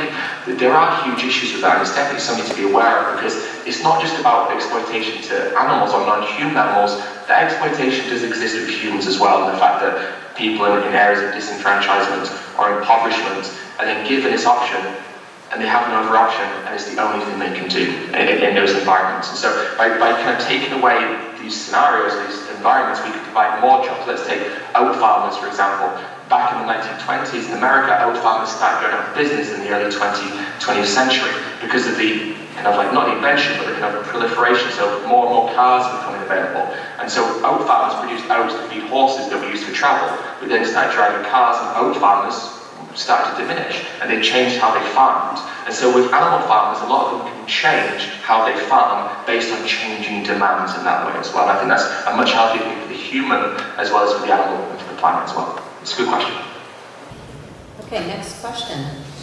there are huge issues with that, and it's definitely something to be aware of, because it's not just about exploitation to animals or non-human animals. That exploitation does exist with humans as well, and the fact that people in, in areas of disenfranchisement or impoverishment are then given this option, and they have no other option, and it's the only thing they can do in, in those environments. And so by, by kind of taking away these scenarios, these environments, we could provide more jobs. Let's take oat farmers, for example. Back in the nineteen twenties in America, oat farmers started going out of business in the early twentieth century because of the kind of like, not the invention, but the kind of proliferation. So more and more cars becoming available. And so oat farmers produced oats to feed horses that were used for travel. We then started driving cars, and oat farmers started to diminish, and they changed how they farmed. And so with animal farmers, a lot of them can change how they farm based on changing demands in that way as well. And I think that's a much healthier thing for the human as well as for the animal and for the planet as well. It's a good question. Okay, next question.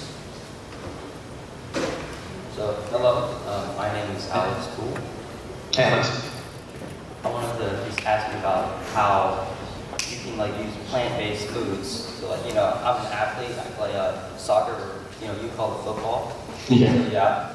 So, hello, uh, my name is Alex Poole. Hey, Alex. I wanted to just ask you about how you can like use plant-based foods. So, like, you know, I'm an athlete. I play uh, soccer, or you know, you call it football. Yeah. So, yeah.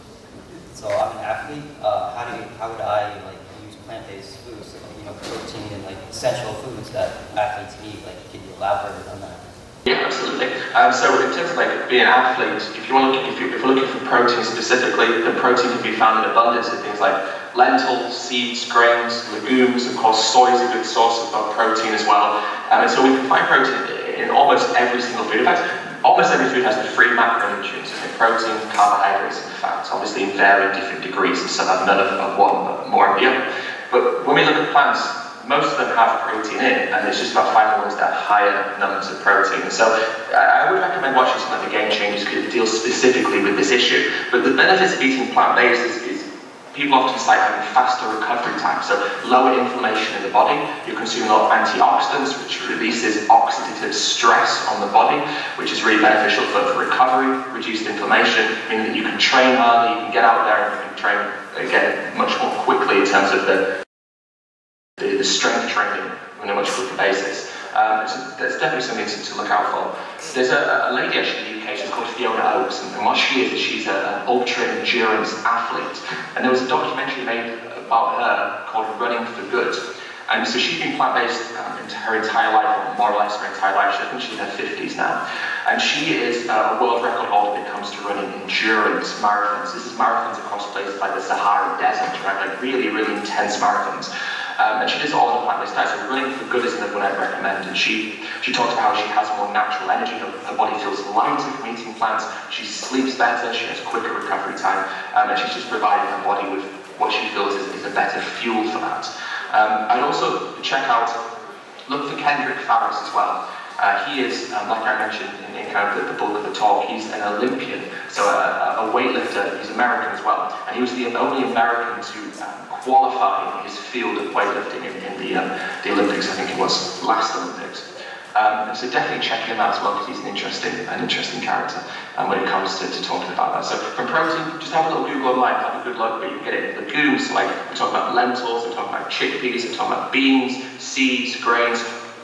So I'm an athlete. Uh, how do you? How would I like use plant-based foods? So, like, you know, protein and like essential foods that athletes need. Like, can you elaborate on that? Yeah, absolutely. Um, so in terms of like being an athlete, if you want to look, if, you, if you're looking for protein specifically, the protein can be found in abundance in things like lentils, seeds, grains, legumes. Of course, soy is a good source of protein as well. Um, and so we can find protein in almost every single food. In fact, almost every food has the three macronutrients: so protein, carbohydrates, and fats. Obviously, in varying different degrees, and some have none of, of one, but more of the other. But when we look at plants, most of them have protein in, and it's just about finding ones that have higher numbers of protein. And so I would recommend watching some of the Game Changers because it deals specifically with this issue. But the benefits of eating plant-based is, is people often cite having faster recovery time, so lower inflammation in the body. You're consuming a lot of antioxidants, which releases oxidative stress on the body, which is really beneficial for, for recovery, reduced inflammation, meaning that you can train harder, you can get out there and you can train again much more quickly in terms of the The, the strength training on a much quicker basis. Um, so that's definitely something to, to look out for. There's a, a lady actually in the U K, she's called Fiona Oakes, and, and what she is is she's a, an ultra-endurance athlete. And there was a documentary made about her called Running for Good. And so she's been plant-based um, into her entire life, or more or less her entire life. I think she's in her fifties now. And she is uh, a world record holder when it comes to running endurance marathons. This is marathons across places like the Sahara Desert, right? Like really, really intense marathons. Um, and she does it all on a plant-based diet, so Running for Good is another one I'd recommend. And she, she talks about how she has more natural energy, her, her body feels lighter from eating plants, she sleeps better, she has quicker recovery time, um, and she's just providing her body with what she feels is, is a better fuel for that. Um, I'd also check out, look for Kendrick Farris as well. Uh, he is, um, like I mentioned in, in kind of the, the bulk of the talk, he's an Olympian, so a, a weightlifter. He's American as well, and he was the only American to um, qualify in his field of weightlifting in, in the, um, the Olympics. I think it was last Olympics. Um, so definitely check him out as well, because he's an interesting, an interesting character um, when it comes to, to talking about that. So from protein, just have a little Google online, have a good look, but you can get it in legumes. So like we talk about lentils, we talk about chickpeas, we talk about beans, seeds, grains.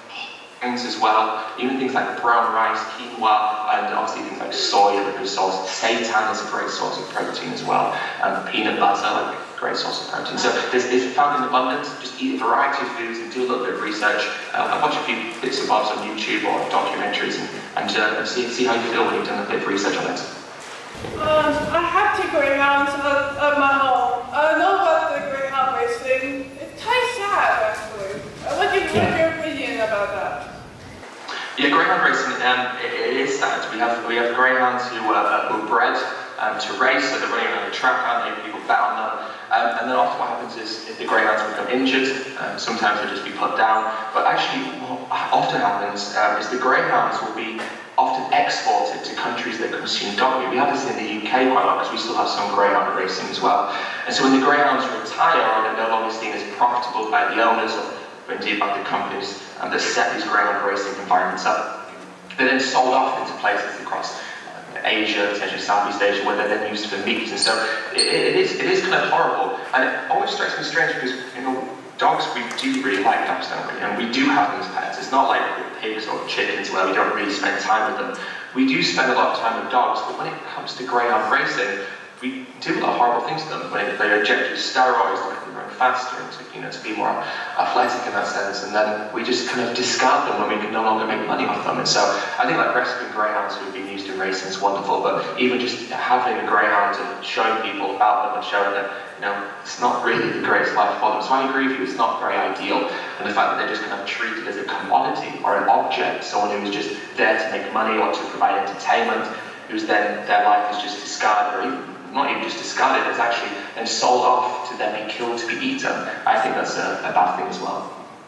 As well, even things like brown rice, quinoa, and obviously things like soy are a good source. Seitan is a great source of protein as well, and peanut butter, like a great source of protein. So this is found in abundance. Just eat a variety of foods and do a little bit of research. Uh, I watch a few bits and bobs on YouTube or documentaries and, and, uh, and see, see how you feel when you've done a bit of research on it. Um, I have two greyhounds at, at my home. I know about the greyhound racing. It's kind of sad, actually. What do you have your opinion about that? Yeah, greyhound racing, um, it, it is sad. We have we have greyhounds who are, uh, who are bred um, to race, so they're running around the track, aren't they? People bet on them. Um, and then often what happens is, if the greyhounds become injured, um, sometimes they'll just be put down. But actually, what often happens um, is the greyhounds will be often exported to countries that consume dog meat. We have this in the U K quite a lot, because we still have some greyhound racing as well. And so when the greyhounds retire, or they're no longer seen as profitable by the owners, or indeed by the companies um, that set these greyhound racing environments up, they're then sold off into places across uh, Asia, potentially Southeast Asia, where they're then used for meat. And so it, it is it is kind of horrible, and it always strikes me strange because, you know, dogs, we do really like dogs, don't we? And we do have them as pets. It's not like with pigs or chickens where we don't really spend time with them. We do spend a lot of time with dogs, but when it comes to greyhound racing, we do a lot of horrible things to them. When they are injected with steroids, they can run faster and to, you know, to be more athletic in that sense, and then we just kind of discard them when we can no longer make money off them. And so I think like rescuing greyhounds who have been used in racing is wonderful, but even just having a greyhound and showing people about them and showing that, you know, it's not really the greatest life for them. So I agree with you, it's not very ideal. And the fact that they're just kind of treated as a commodity or an object, someone who's just there to make money or to provide entertainment, who's then, their life is just discarded, or even not even just discarded, it's actually then sold off to then be killed to be eaten. I think that's a, a bad thing as well.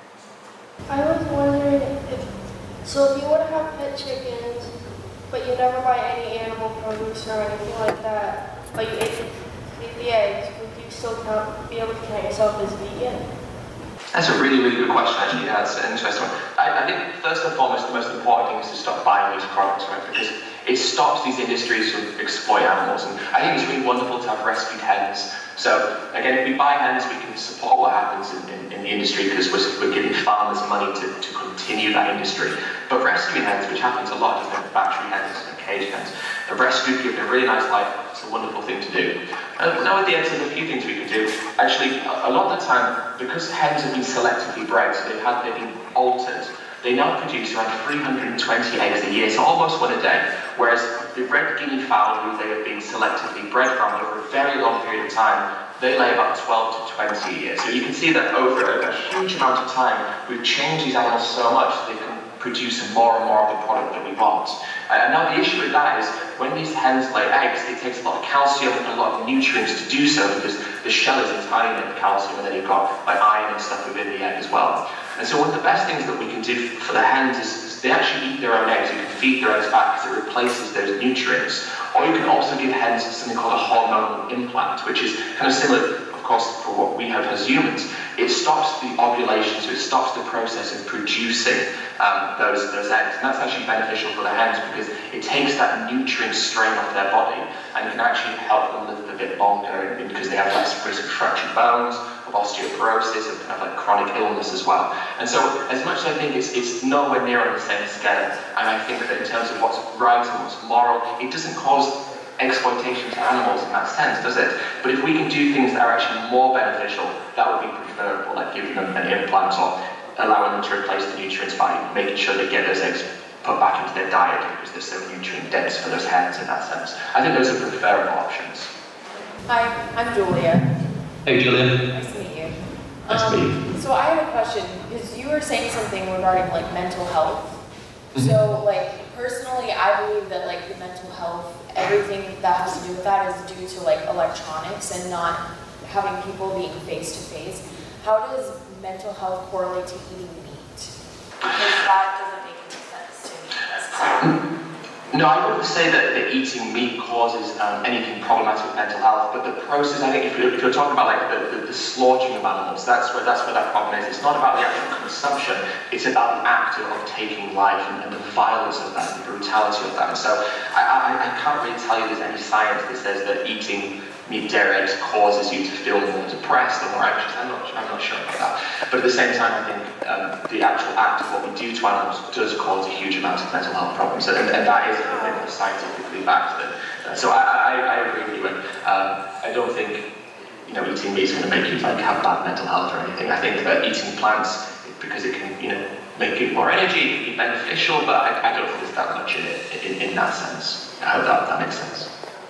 I was wondering if, so if you were to have pet chickens, but you never buy any animal produce or anything like that, but you ate, ate the eggs, would you still count, be able to count yourself as vegan? That's a really, really good question, actually. Yeah, that's an interesting one. I, I think first and foremost, the most important thing is to stop buying these products, right? Because it stops these industries from exploiting animals. And I think it's really wonderful to have rescued hens. So again, if we buy hens, we can support what happens in, in, in the industry because we're, we're giving farmers money to, to continue that industry. But rescuing hens, which happens a lot, just like factory hens and cage hens, a rescue given a really nice life, it's a wonderful thing to do. And now at the end, there's a few things we can do. Actually, a, a lot of the time, because hens have been selectively bred, so they've had they've been altered, they now produce around three hundred twenty eggs a year, so almost one a day. Whereas the red guinea fowl, who they have been selectively bred from over a very long period of time, they lay about twelve to twenty a year. So you can see that over a, a huge amount of time, we've changed these animals so much that they can produce more and more of the product that we want. Uh, and now the issue with that is, when these hens lay eggs, it takes a lot of calcium and a lot of nutrients to do so, because the shell is entirely made of calcium, and then you've got like iron and stuff within the egg as well. And so one of the best things that we can do for the hens is, is they actually eat their own eggs. You can feed their eggs back because it replaces those nutrients. Or you can also give hens something called a hormonal implant, which is kind of similar, of course, for what we have as humans. It stops the ovulation, so it stops the process of producing um, those, those eggs. And that's actually beneficial for the hens because it takes that nutrient strain off their body and can actually help them live a bit longer because they have less risk of fractured bones, of osteoporosis, of kind of like chronic illness as well. And so as much as I think it's, it's nowhere near on the same scale, and I think that in terms of what's right and what's moral, it doesn't cause exploitation to animals in that sense, does it? But if we can do things that are actually more beneficial, that would be preferable, like giving them an implant or allowing them to replace the nutrients by making sure they get those eggs put back into their diet because they're so nutrient dense for those hens in that sense. I think those are preferable options. Hi, I'm Julia. Hey Julia. Nice to meet you. Nice um, to meet you. So I have a question, because you were saying something regarding like mental health. Mm-hmm. So like personally, I believe that like the mental health, everything that has to do with that is due to like electronics and not having people being face to face. How does mental health correlate to eating meat? Because that doesn't make any sense to me necessarily. No, I wouldn't say that, that eating meat causes um, anything problematic with mental health, but the process, I think if you're, if you're talking about like the, the, the slaughtering of animals, that's where, that's where that problem is. It's not about the actual consumption, it's about the act of, of taking life and, and the violence of that, and the brutality of that. And so I, I, I can't really tell you there's any science that says that eating meat, dairy, eggs causes you to feel more depressed or more anxious. I'm not, I'm not sure about that. But at the same time, I think um, the actual act of what we do to animals does cause a huge amount of mental health problems, and, and that is a bit more scientifically backed. Uh, so I, I, I agree with you. And um, I don't think you know eating meat is going to make you like have bad mental health or anything. I think that eating plants, because it can you know make you more energy, it can be beneficial, but I, I don't think there's that much in it in, in that sense. I hope that that makes sense.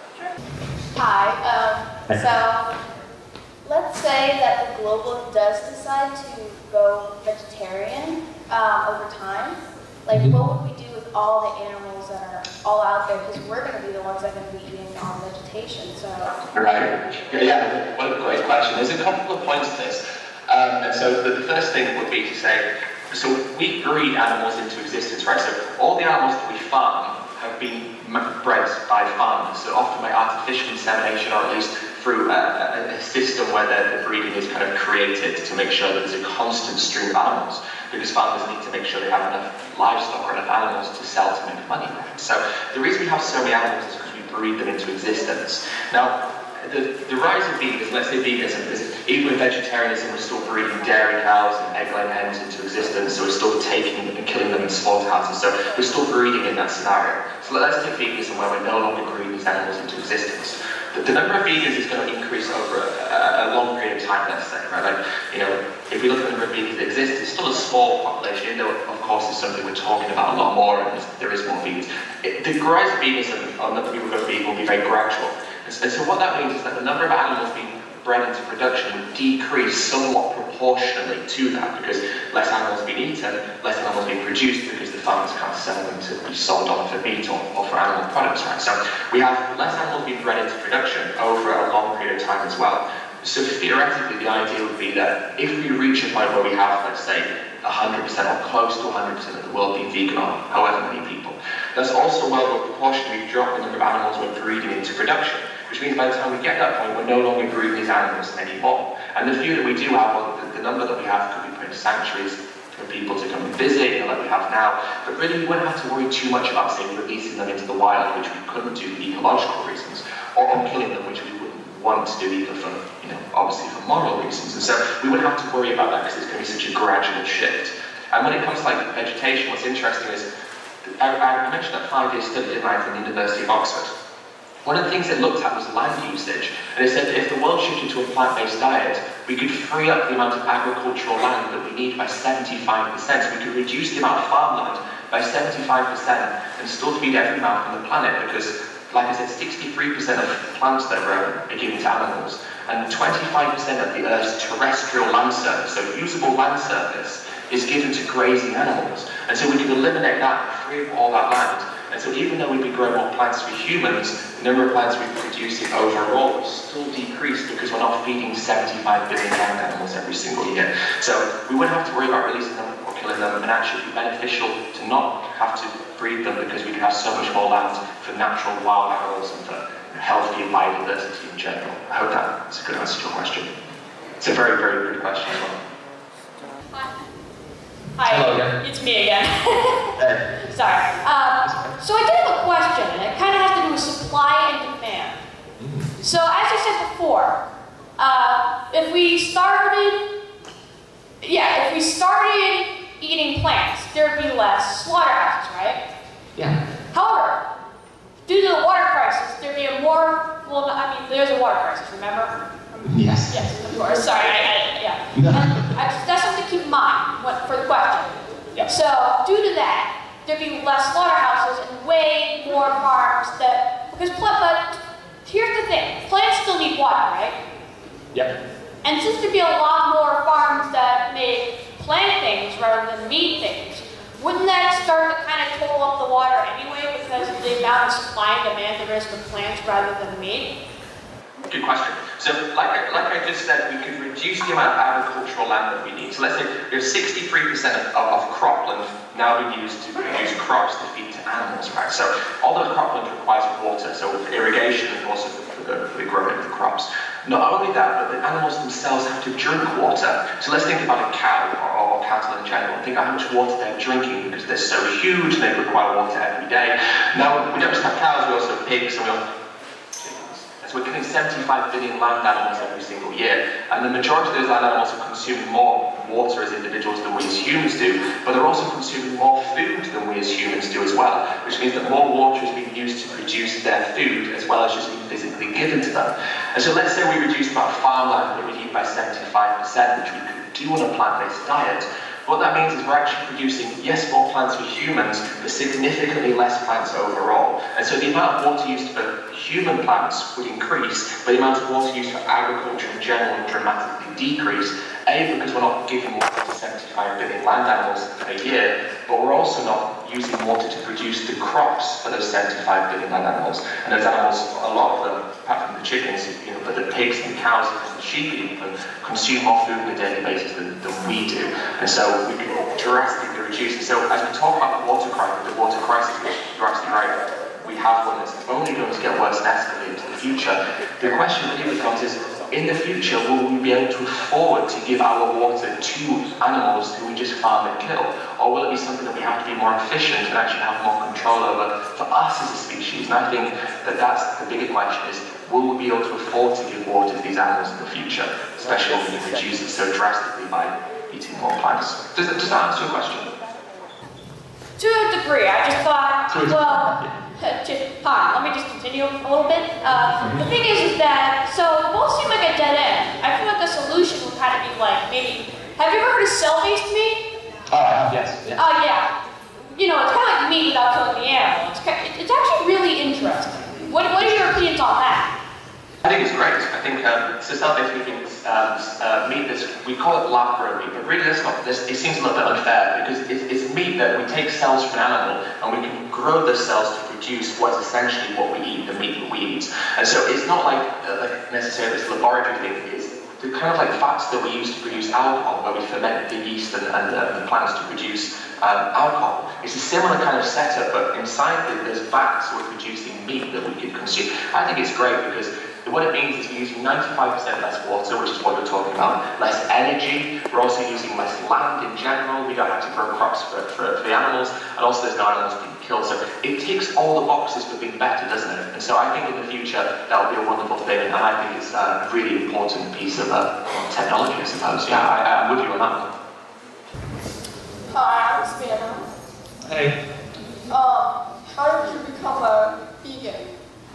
Hi, um, so let's say that the globe does decide to go vegetarian um, over time. Like, Mm-hmm. what would we do with all the animals that are all out there? Because we're going to be the ones that are going to be eating all vegetation. So. Right. Yeah, what a great question. There's a couple of points to this. Um, and so the, the first thing would be to say, so we breed animals into existence, right? So all the animals that we farm have been bred by farmers, so often by artificial insemination, or at least through a, a, a system where the, the breeding is kind of created to make sure that there's a constant stream of animals, because farmers need to make sure they have enough livestock or enough animals to sell to make money. So the reason we have so many animals is because we breed them into existence. Now, the, the rise of vegans, let's say veganism, because even with vegetarianism, we're still breeding dairy cows and egg-laying hens into existence, so we're still taking them and killing them in slaughterhouses, so we're still breeding in that scenario. So let's take veganism where we're no longer breeding these animals into existence. The, the number of vegans is going to increase over a, a, a long period of time, let's say, right? Like, you know, if we look at the number of vegans that exist, it's still a small population, though, of course, it's something we're talking about a lot more, and there is more vegans. It, the rise of veganism, or number of people who go vegan, will be very gradual. And so, and so what that means is that the number of animals being bred into production would decrease somewhat proportionally to that, because less animals being eaten, less animals being produced, because the farmers can't sell them to be sold on for meat or, or for animal products, right? So we have less animals being bred into production over a long period of time as well. So theoretically, the idea would be that if we reach a point where we have, let's say, one hundred percent or close to one hundred percent of the world being vegan, or however many people, that's also well over proportionally drop the number of animals we're breeding into production. Which means by the time we get that point, we're no longer breeding these animals anymore. And the few that we do have, well, the, the number that we have could be put in sanctuaries for people to come and visit, you know, like we have now. But really, we wouldn't have to worry too much about, say, releasing them into the wild, which we couldn't do for ecological reasons, or on killing them, which we wouldn't want to do either for, you know, obviously for moral reasons. And so we wouldn't have to worry about that because it's going to be such a gradual shift. And when it comes to like vegetation, what's interesting is, I, I mentioned that five-year study, didn't I, from the University of Oxford. One of the things it looked at was land usage, and it said that if the world shifted to a plant-based diet, we could free up the amount of agricultural land that we need by seventy-five percent, so we could reduce the amount of farmland by seventy-five percent and still feed every mouth on the planet, because, like I said, sixty-three percent of plants that grow are given to animals, and twenty-five percent of the Earth's terrestrial land surface, so usable land surface, is given to grazing animals. And so we could eliminate that and free up all that land. And so even though we'd be growing more plants for humans, the number of plants we're producing overall will still decrease because we're not feeding seventy-five billion land animals every single year. So we wouldn't have to worry about releasing them or killing them, and actually it'd be beneficial to not have to breed them because we could have so much more land for natural wild animals and for healthy biodiversity in general. I hope that's a good answer to your question. It's a very, very good question as well. Hi, Hello again. It's me again. Sorry. Um, so I did have a question, and it kind of has to do with supply and demand. Mm. So as I said before, uh, if we started, yeah, if we started eating plants, there'd be less slaughterhouses, right? Yeah. However, due to the water crisis, there'd be a more, well, I mean, there's a water crisis, remember? Yes. Yes, of course. Sorry, I, I, yeah. No. I, that's something to keep in mind what, for the question. Yep. So, due to that, there'd be less slaughterhouses and way more farms that, because, but here's the thing, plants still need water, right? Yep. And since there'd be a lot more farms that make plant things rather than meat things, wouldn't that start to kind of total up the water anyway because of the amount of supply and demand there is for plants rather than meat? Good question. So, like I, like I just said, we could reduce the amount of agricultural land that we need. So let's say there's sixty-three percent of, of, of cropland now being used to produce crops to feed to animals, right? So all those cropland requires water, so for irrigation and also for the, for the growing of the crops. Not only that, but the animals themselves have to drink water. So let's think about a cow or, or cattle in general. Think about how much water they're drinking because they're so huge and they require water every day. Now, we don't just have cows, we also have pigs, and we also we're killing seventy-five billion land animals every single year, and the majority of those land animals are consuming more water as individuals than we as humans do, but they're also consuming more food than we as humans do as well, which means that more water is being used to produce their food as well as just being physically given to them. And so let's say we reduce the amount of farmland that we need by seventy-five percent, which we could do on a plant-based diet. What that means is we're actually producing, yes, more plants for humans, but significantly less plants overall. And so the amount of water used for human plants would increase, but the amount of water used for agriculture in general would dramatically decrease. A, because we're not giving water to seventy-five billion land animals a year, but we're also not using water to produce the crops for those seventy-five billion land animals. And those animals, a lot of them, apart from the chickens, you know, but the pigs and the cows and the sheep even consume more food on a daily basis than, than we do. And so we can drastically reduce it. So as we talk about the water crisis, the water crisis, you're absolutely right. We have one that's only going to get worse and escalate into the future. The question really becomes is, in the future, will we be able to afford to give our water to animals who we just farm and kill? Or will it be something that we have to be more efficient and actually have more control over for us as a species? And I think that that's the bigger question is, will we be able to afford to give water to these animals in the future, especially when we can reduce it so drastically by eating more plants? Does, does that answer your question? To a degree, I just thought, well, just, hi, let me just continue a little bit. Uh, the thing is, is that, so both seem like a dead end. I feel like the solution would kind of be like, maybe, have you ever heard of cell-based meat? Oh, I have, yes. Oh, yeah. Uh, yeah. You know, it's kind of like meat without killing the animal. It's, it's actually really interesting. What, what are your opinions on that? I think it's great. I think um, so cell-based meat is um, uh, meat that's, we call it lab-grown meat, but really that's not, this, it seems a little bit unfair because it's, it's meat that we take cells from an animal and we can grow those cells to produce what's essentially what we eat, the meat that we eat. And so it's not like, uh, like necessarily this laboratory thing. It's the kind of like fats that we use to produce alcohol, where we ferment the yeast and, and uh, the plants to produce um, alcohol. It's a similar kind of setup, but inside it, there's vats we're producing meat that we can consume. I think it's great because what it means is we're using ninety-five percent less water, which is what we're talking about, less energy. We're also using less land in general. We don't have to grow crops for, for, for the animals, and also there's no animals being killed. So it ticks all the boxes for being better, doesn't it? And so I think in the future that'll be a wonderful thing, and I think it's a really important piece of uh, technology, I suppose. Yeah, I, I'm with you on that one. Hi, I'm Savannah. Hey. Um, how did you become a vegan?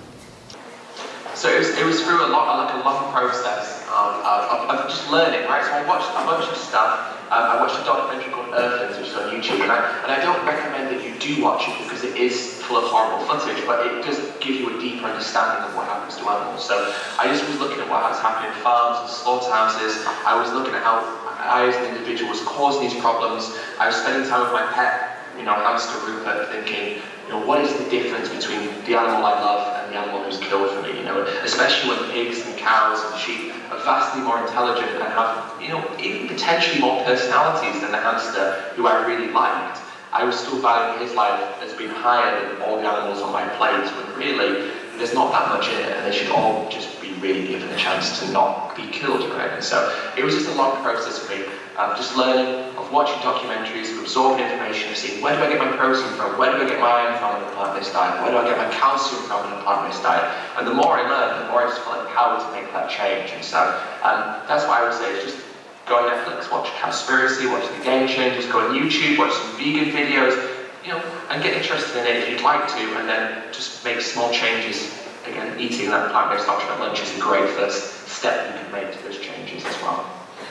So it was, it was through a lot, like a long process um, of, of just learning, right? So I watched a bunch of stuff. Um, I watched a documentary called Earthling Ed, which is on YouTube, and I, and I don't recommend that you do watch it because it is full of horrible footage, but it does give you a deeper understanding of what happens to animals. So I just was looking at what was happening in farms and slaughterhouses. I was looking at how I, as an individual, was causing these problems. I was spending time with my pet, you know, hamster Rupert, thinking, you know, what is the difference between the animal I love and the animal who's killed for me? You know, especially when pigs and cows and sheep are vastly more intelligent and have, you know, even potentially more personalities than the hamster who I really liked. I was still valuing his life as being higher than all the animals on my plate, when really there's not that much in it, and they should all just be really given a chance to not be killed, right? And so it was just a long process for me, um, just learning, of watching documentaries, of absorbing information, of seeing where do I get my protein from, where do I get my iron from in a plant-based diet, where do I get my calcium from in a plant-based diet. And the more I learned, the more I just felt empowered to make that change. And so um, that's what I would say, is just go on Netflix, watch Cowspiracy, watch The Game Changers, go on YouTube, watch some vegan videos, you know, and get interested in it if you'd like to, and then just make small changes. Again, eating that plant-based option at lunch is a great first step you can make to those changes as well.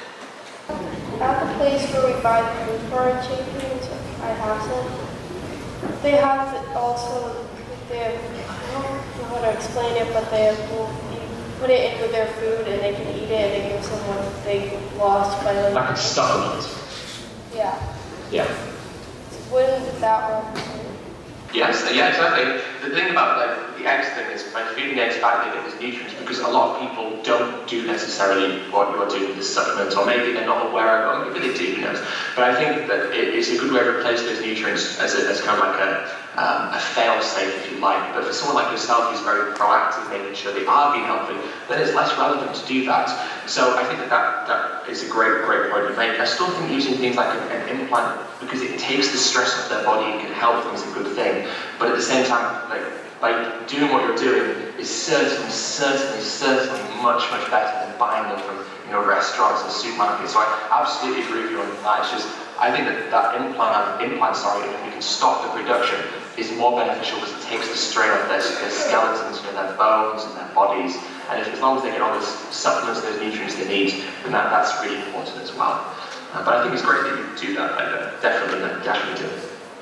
At the place where we buy the food for our chickens, I have some. They have also, they have, I don't know how to explain it, but they have, you put it in with their food and they can eat it and it gives them what they lost by like... Like a supplement. Yeah. Yeah. Wouldn't that work? Yes, yeah, exactly. The thing about like the eggs thing is by feeding eggs back, they get these nutrients, because a lot of people don't do necessarily what you're doing with this supplement, or maybe they're not aware of it, or maybe they do, who knows. But I think that it, it's a good way to replace those nutrients as, a, as kind of like a, um, a fail-safe, if you like. But for someone like yourself who's very proactive, making sure they are being healthy, then it's less relevant to do that. So I think that that, that is a great, great point to make. I still think using things like an, an implant, because it takes the stress off their body and can help them, is a good thing. But at the same time, like, by doing what you're doing is certainly, certainly, certainly much, much better than buying them from, you know, restaurants and supermarkets. So I absolutely agree with you on that. It's just, I think that that implant, implant, sorry, if we can stop the production, is more beneficial because it takes the strain off their, their skeletons, you know, their bones and their bodies. And if, as long as they get all those supplements, those nutrients they need, then that, that's really important as well. Uh, but I think it's great that you do that. I uh, definitely, definitely do.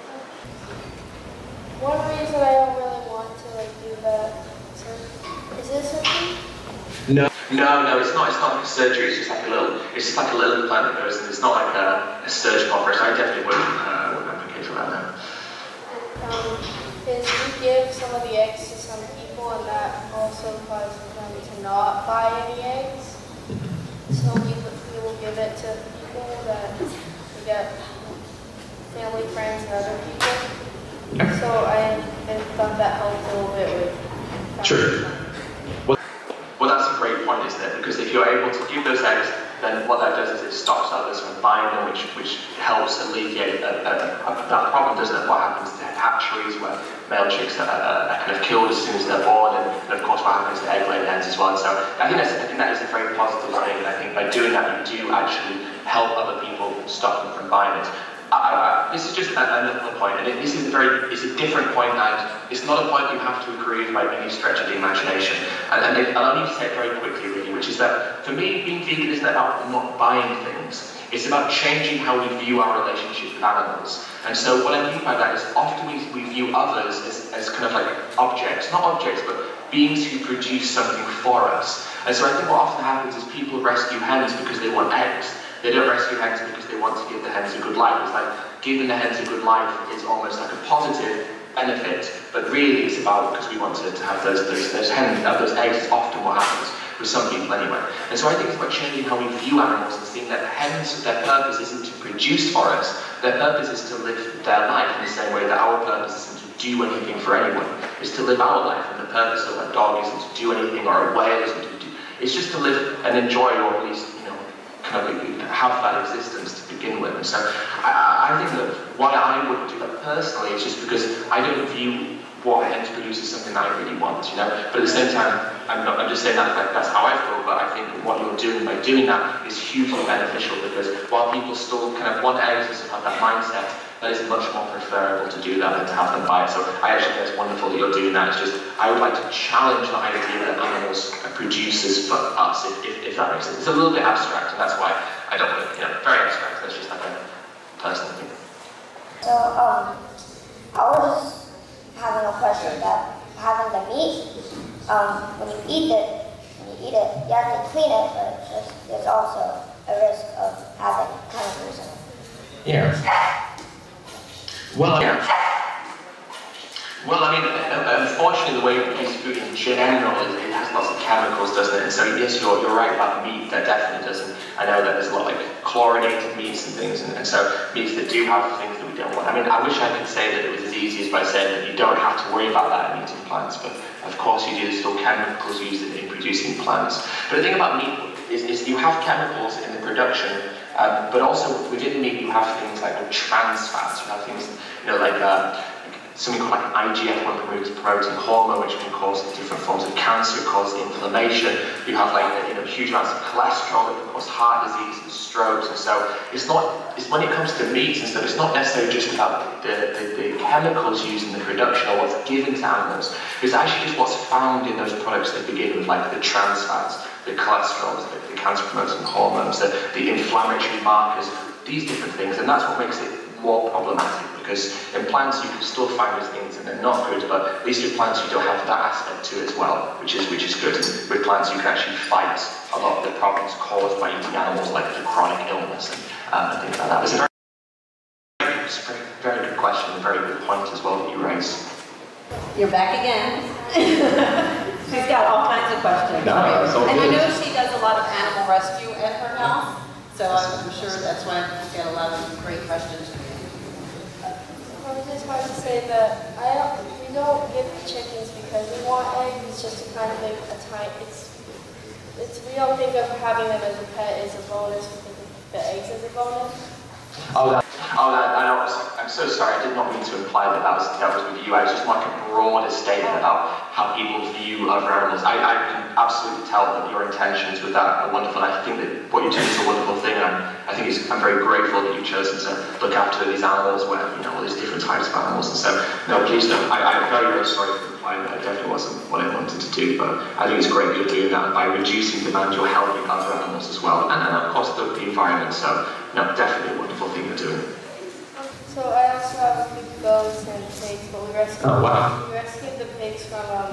One reason I don't really want to like do that, so, is this something? No, no, no, it's not. It's not like a surgery. It's just like a little. It's just like a little implant that goes in. It's not like a, a surgical operation. I definitely wouldn't, uh, wouldn't advocate for that. No. Um, is we give some of the eggs to some people, and that also causes them to not buy any eggs. So we we will give it to people that we get family, friends, and other people. So I, I thought that helped a little bit with... True. Well, well, that's a great point, isn't it? Because if you're able to give those eggs, then what that does is it stops others from buying them, which which helps alleviate uh, uh, that problem, doesn't it? What happens to hatcheries where male chicks are, are, are kind of killed as soon as they're born, and, and of course what happens to egg-laying hens as well. And so I think that's I think that is a very positive thing, and I think by doing that you do actually help other people stop them from buying it. I, I, this is just another point, and it, this is a very, it's a different point, and it's not a point you have to agree with by any stretch of the imagination. And, and it, I'll need to say it very quickly with you, which is that for me, being vegan isn't about not buying things. It's about changing how we view our relationship with animals. And so what I mean by that is often we, we view others as, as kind of like objects, not objects, but beings who produce something for us. And so I think what often happens is people rescue hens because they want eggs. They don't rescue hens because they want to give the hens a good life. It's like giving the hens a good life is almost like a positive benefit, but really it's about because we want to, to have those, those, those hens, those eggs is often what happens with some people anyway. And so I think it's about changing how we view animals and seeing that hens, their purpose isn't to produce for us, their purpose is to live their life in the same way that our purpose isn't to do anything for anyone. It's to live our life, and the purpose of a dog isn't to do anything, or a whale isn't to do. It's just to live and enjoy, or at least kind of have that existence to begin with. And so I, I think that why I wouldn't do that personally is just because I don't view what hens produce as something that I really want, you know. But at the same time, I'm not. I'm just saying that like, that's how I feel. But I think what you're doing by doing that is hugely beneficial, because while people still kind of want eggs and have that mindset, that is much more preferable to do that than to have them buy it. So I actually think it's wonderful that you're doing that. It's just, I would like to challenge the idea that animals are producers for us, if, if, if that makes sense. It's a little bit abstract, and that's why I don't want to, you know, very abstract. That's just like a personal thing. So, um, I was having a question that having the meat, um, when you eat it, when you eat it, you have to clean it, but there's, there's also a risk of having chemicals in it. Yeah. Well, yeah. Well, I mean, unfortunately, the way we use food in general, it has lots of chemicals, doesn't it? And so, yes, you're, you're right about meat, that definitely doesn't. I know that there's a lot of like chlorinated meats and things, and, and so meats that do have things that we don't want. I mean, I wish I could say that it was as easy as by saying that you don't have to worry about that in eating plants, but of course you do. There's still chemicals used in, in producing plants. But the thing about meat is, is you have chemicals in the production. Um, but also within meat you have things like trans fats, you have things, you know, like uh, something called like I G F one promoting hormone, which can cause different forms of cancer, cause inflammation. You have like, you know, huge amounts of cholesterol that can cause heart disease and strokes. And so it's not, it's when it comes to meats and stuff, it's not necessarily just about the, the, the chemicals used in the production or what's given to animals. It's actually just what's found in those products that begin with, like the trans fats, the cholesterol, the, the cancer-promoting hormones, the, the inflammatory markers, these different things, and that's what makes it more problematic, because in plants you can still find those things and they're not good, but at least with plants you don't have that aspect to it as well, which is which is good. And with plants you can actually fight a lot of the problems caused by eating animals, like the chronic illness and, um, and things like that. It's a very, it's a very, very good question, and a very good point as well that you raised. You're back again. She's got all kinds of questions. No, it's all and good. I know she does a lot of animal rescue at her house, so I'm sure that's why she's got a lot of great questions. I was just about to say that I don't, we don't get the chickens because we want eggs. It's just to kind of make a time. It's, it's. We don't think of having them as a pet as a bonus. We think of the eggs as a bonus. Oh, that, oh, that, I know. I'm so sorry. I did not mean to imply that that was that was with you. I was just like a broader statement about how people view other animals. I, I can absolutely tell that your intentions with that are wonderful. And I think that what you're doing is a wonderful thing. And I think it's, I'm very grateful that you've chosen to look after these animals, where you know all these different types of animals. And so, no, please don't. I, I'm very, very sorry for implying that. It definitely wasn't what I wanted to do. But I think it's great that you're doing that. And by reducing demand, you're helping other animals as well, and, and of course the, the environment. So, no, definitely a wonderful thing you're doing. So I also have a few goats and pigs, but we rescued, Oh, wow. we rescued the pigs from, um,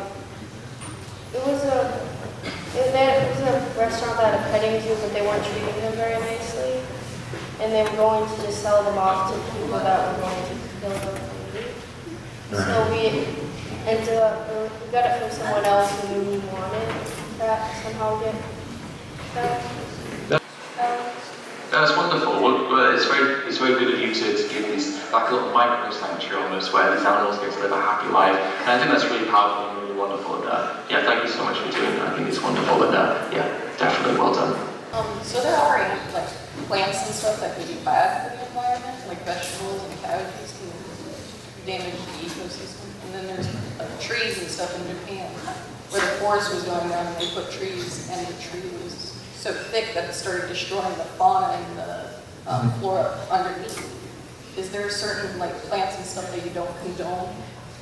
it was a, it, there, it was a restaurant that had a petting zoo, but they weren't treating them very nicely. And they were going to just sell them off to people that were going to kill them for meat. So we ended up, we got it from someone else who knew we wanted that somehow get that. Um, That's wonderful. Well, it's very, it's very good of you to, to give these, like a little micro sanctuary almost, where these animals get to live a happy life. And I think that's really powerful and really wonderful. And uh, yeah, thank you so much for doing that. I think it's wonderful. And uh, yeah, definitely well done. Um, so there are like plants and stuff that could be bad for the environment, like vegetables and cabbages can damage the ecosystem. And then there's like trees and stuff in Japan where the forest was going down and they put trees and the tree was so thick that it started destroying the fauna and the um, flora underneath. Is there certain like plants and stuff that you don't condone?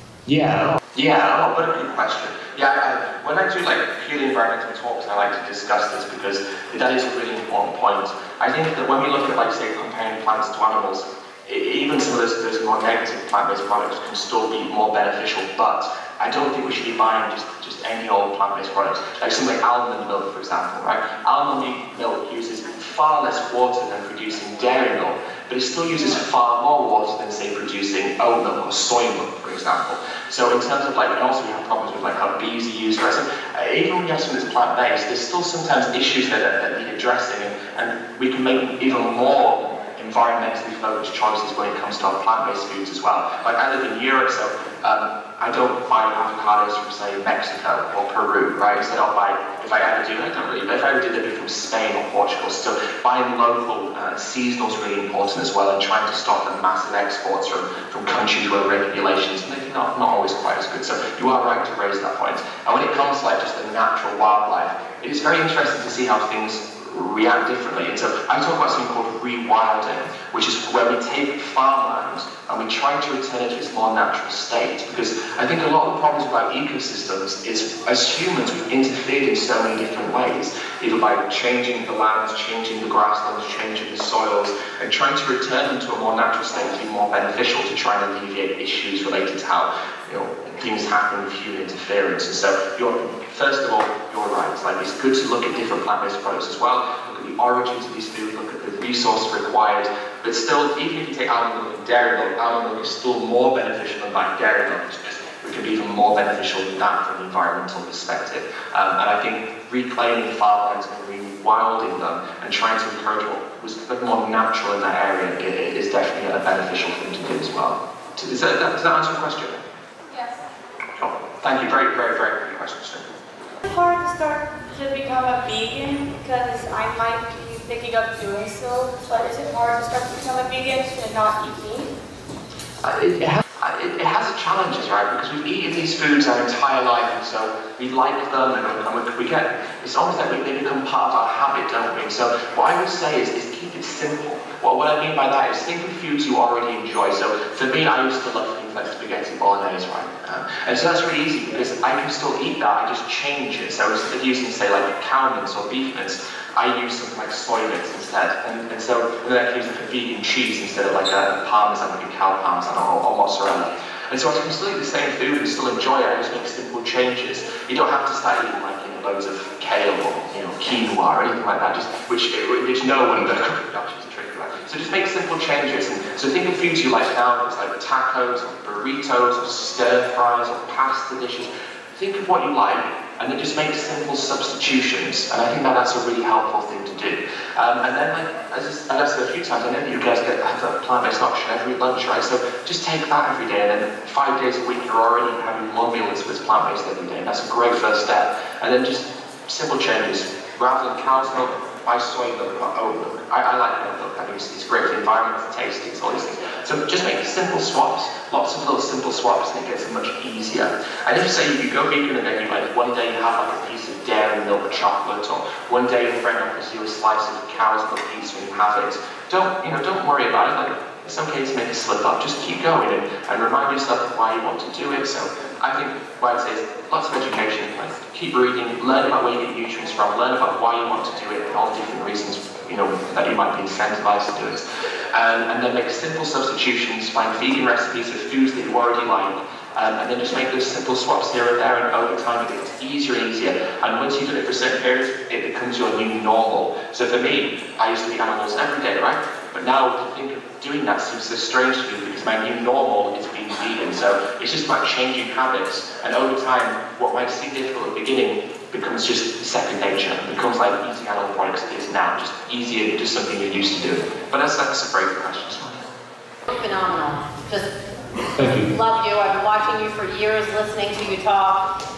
Yeah, yeah, oh, what a good question. Yeah, I, when I do like purely environmental talks, I like to discuss this because that is a really important point. I think that when we look at, like, say, comparing plants to animals, even some of those, those more negative plant-based products can still be more beneficial, but I don't think we should be buying just, just any old plant-based products. Like something like almond milk, for example, right? Almond milk uses far less water than producing dairy milk, but it still uses far more water than, say, producing oat milk or soy milk, for example. So in terms of, like, and also we have problems with, like, how bees are used, right? So uh, even when you have something that's plant-based, there's still sometimes issues there that, that need addressing, and, and we can make even more environmentally focused choices when it comes to our plant-based foods as well. Like, I live in Europe, so um, I don't buy avocados from, say, Mexico or Peru, right? Instead I'll buy, if I ever do, I don't really, but if I ever did, they'd be from Spain or Portugal. So buying local, uh, seasonal is really important as well, and trying to stop the massive exports from, from countries where regulations maybe not, not always quite as good. So you are right to raise that point. And when it comes to, like, just the natural wildlife, it is very interesting to see how things react differently. And so I talk about something called rewilding, which is where we take farmland and we try to return it to its more natural state. Because I think a lot of the problems about ecosystems is, as humans, we've interfered in so many different ways, either by changing the lands, changing the grasslands, changing the soils, and trying to return them to a more natural state to be more beneficial to try and alleviate issues related to how, you know, things happen with human interference. And so, you're, first of all, you're right. Like, it's good to look at different plant-based products as well. Look at the origins of these foods, look at the resource required. But still, even if you take almond milk and dairy milk, almond milk is still more beneficial than buying dairy milk, because it can be even more beneficial than that from an environmental perspective. Um, and I think reclaiming farmlands and rewilding them and trying to encourage what was a bit more natural in that area is definitely a beneficial thing to do as well. Does that, does that answer your question? Yes. Cool. Thank you. Very, very, very good question, sir. It's hard to start to become a vegan because I might be thinking of doing so, but is it hard to start to become a vegan to not eat meat? Uh, it, it, has, it, it has its challenges, right? Because we've eaten these foods our entire life, and so we like them, and, and we, we get, it's almost like we, they become part of our habit, don't we? So what I would say is, is keep it simple. Well, what I mean by that is think of foods you already enjoy. So for me, I used to love things like spaghetti bolognese, right? Um, and so that's really easy because I can still eat that, I just change it. So instead of using, say, like cow mince or beef mince, I use something like soy mince instead. And, and so then I can use like a vegan cheese instead of like a parmesan, like a cow parmesan or, or mozzarella. And so I can still eat the same food and still enjoy it, I just make simple changes. You don't have to start eating like, you know, loads of kale or, you know, quinoa or anything like that, just which, which no one in the cooking industry is tricky about. So just make simple changes. And so think of foods you like now, it's like tacos or burritos or stir fries or pasta dishes. Think of what you like, and then just make simple substitutions. And I think that that's a really helpful thing to do. Um, and then, like, as I said a few times, I know that you guys get have a plant-based option every lunch, right? So just take that every day, and then five days a week you're already having one meal that's plant-based every day. And that's a great first step. And then just simple changes. Rather than cow's milk, buy soy milk or oat milk. I, I like oat milk. I think it's, it's great for the environment, it's tasty, it's all these things. So just make simple swaps, lots of little simple swaps, and it gets much easier. And if, say, you go vegan and then you like one day you have like a piece of dairy milk chocolate, or one day your friend offers you a slice of cow's milk pizza and you have it, don't, you know, don't worry about it. Like, in some cases, make a slip up. Just keep going and, and remind yourself of why you want to do it. So I think what I'd say is lots of education. Like, keep reading, learn about where you get nutrients from, learn about why you want to do it, and all the different reasons, you know, that you might be incentivized to do it. Um, and then make simple substitutions, find vegan recipes of foods that you already like, um, and then just make those simple swaps here and there, and over time it gets easier and easier. And once you've done it for a certain period, it becomes your new normal. So for me, I used to eat animals every day, right? But now to think of doing that seems so strange to me because my new normal is being vegan. So it's just about changing habits, and over time, what might seem difficult at the beginning becomes just second nature. It becomes like eating animal products is now, just easier, just something you're used to doing. But that's, that's a very good question as well. Phenomenal. Just love you. I've been watching you for years, listening to you talk.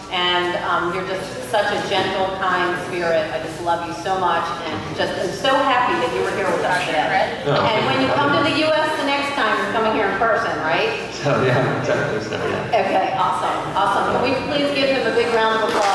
and um, you're just such a gentle, kind spirit. I just love you so much, and just I'm so happy that you were here with us today. No, and when you come to the U S the next time, you're coming here in person, right? So yeah, exactly. So yeah. Okay, awesome, awesome. Can we please give him a big round of applause?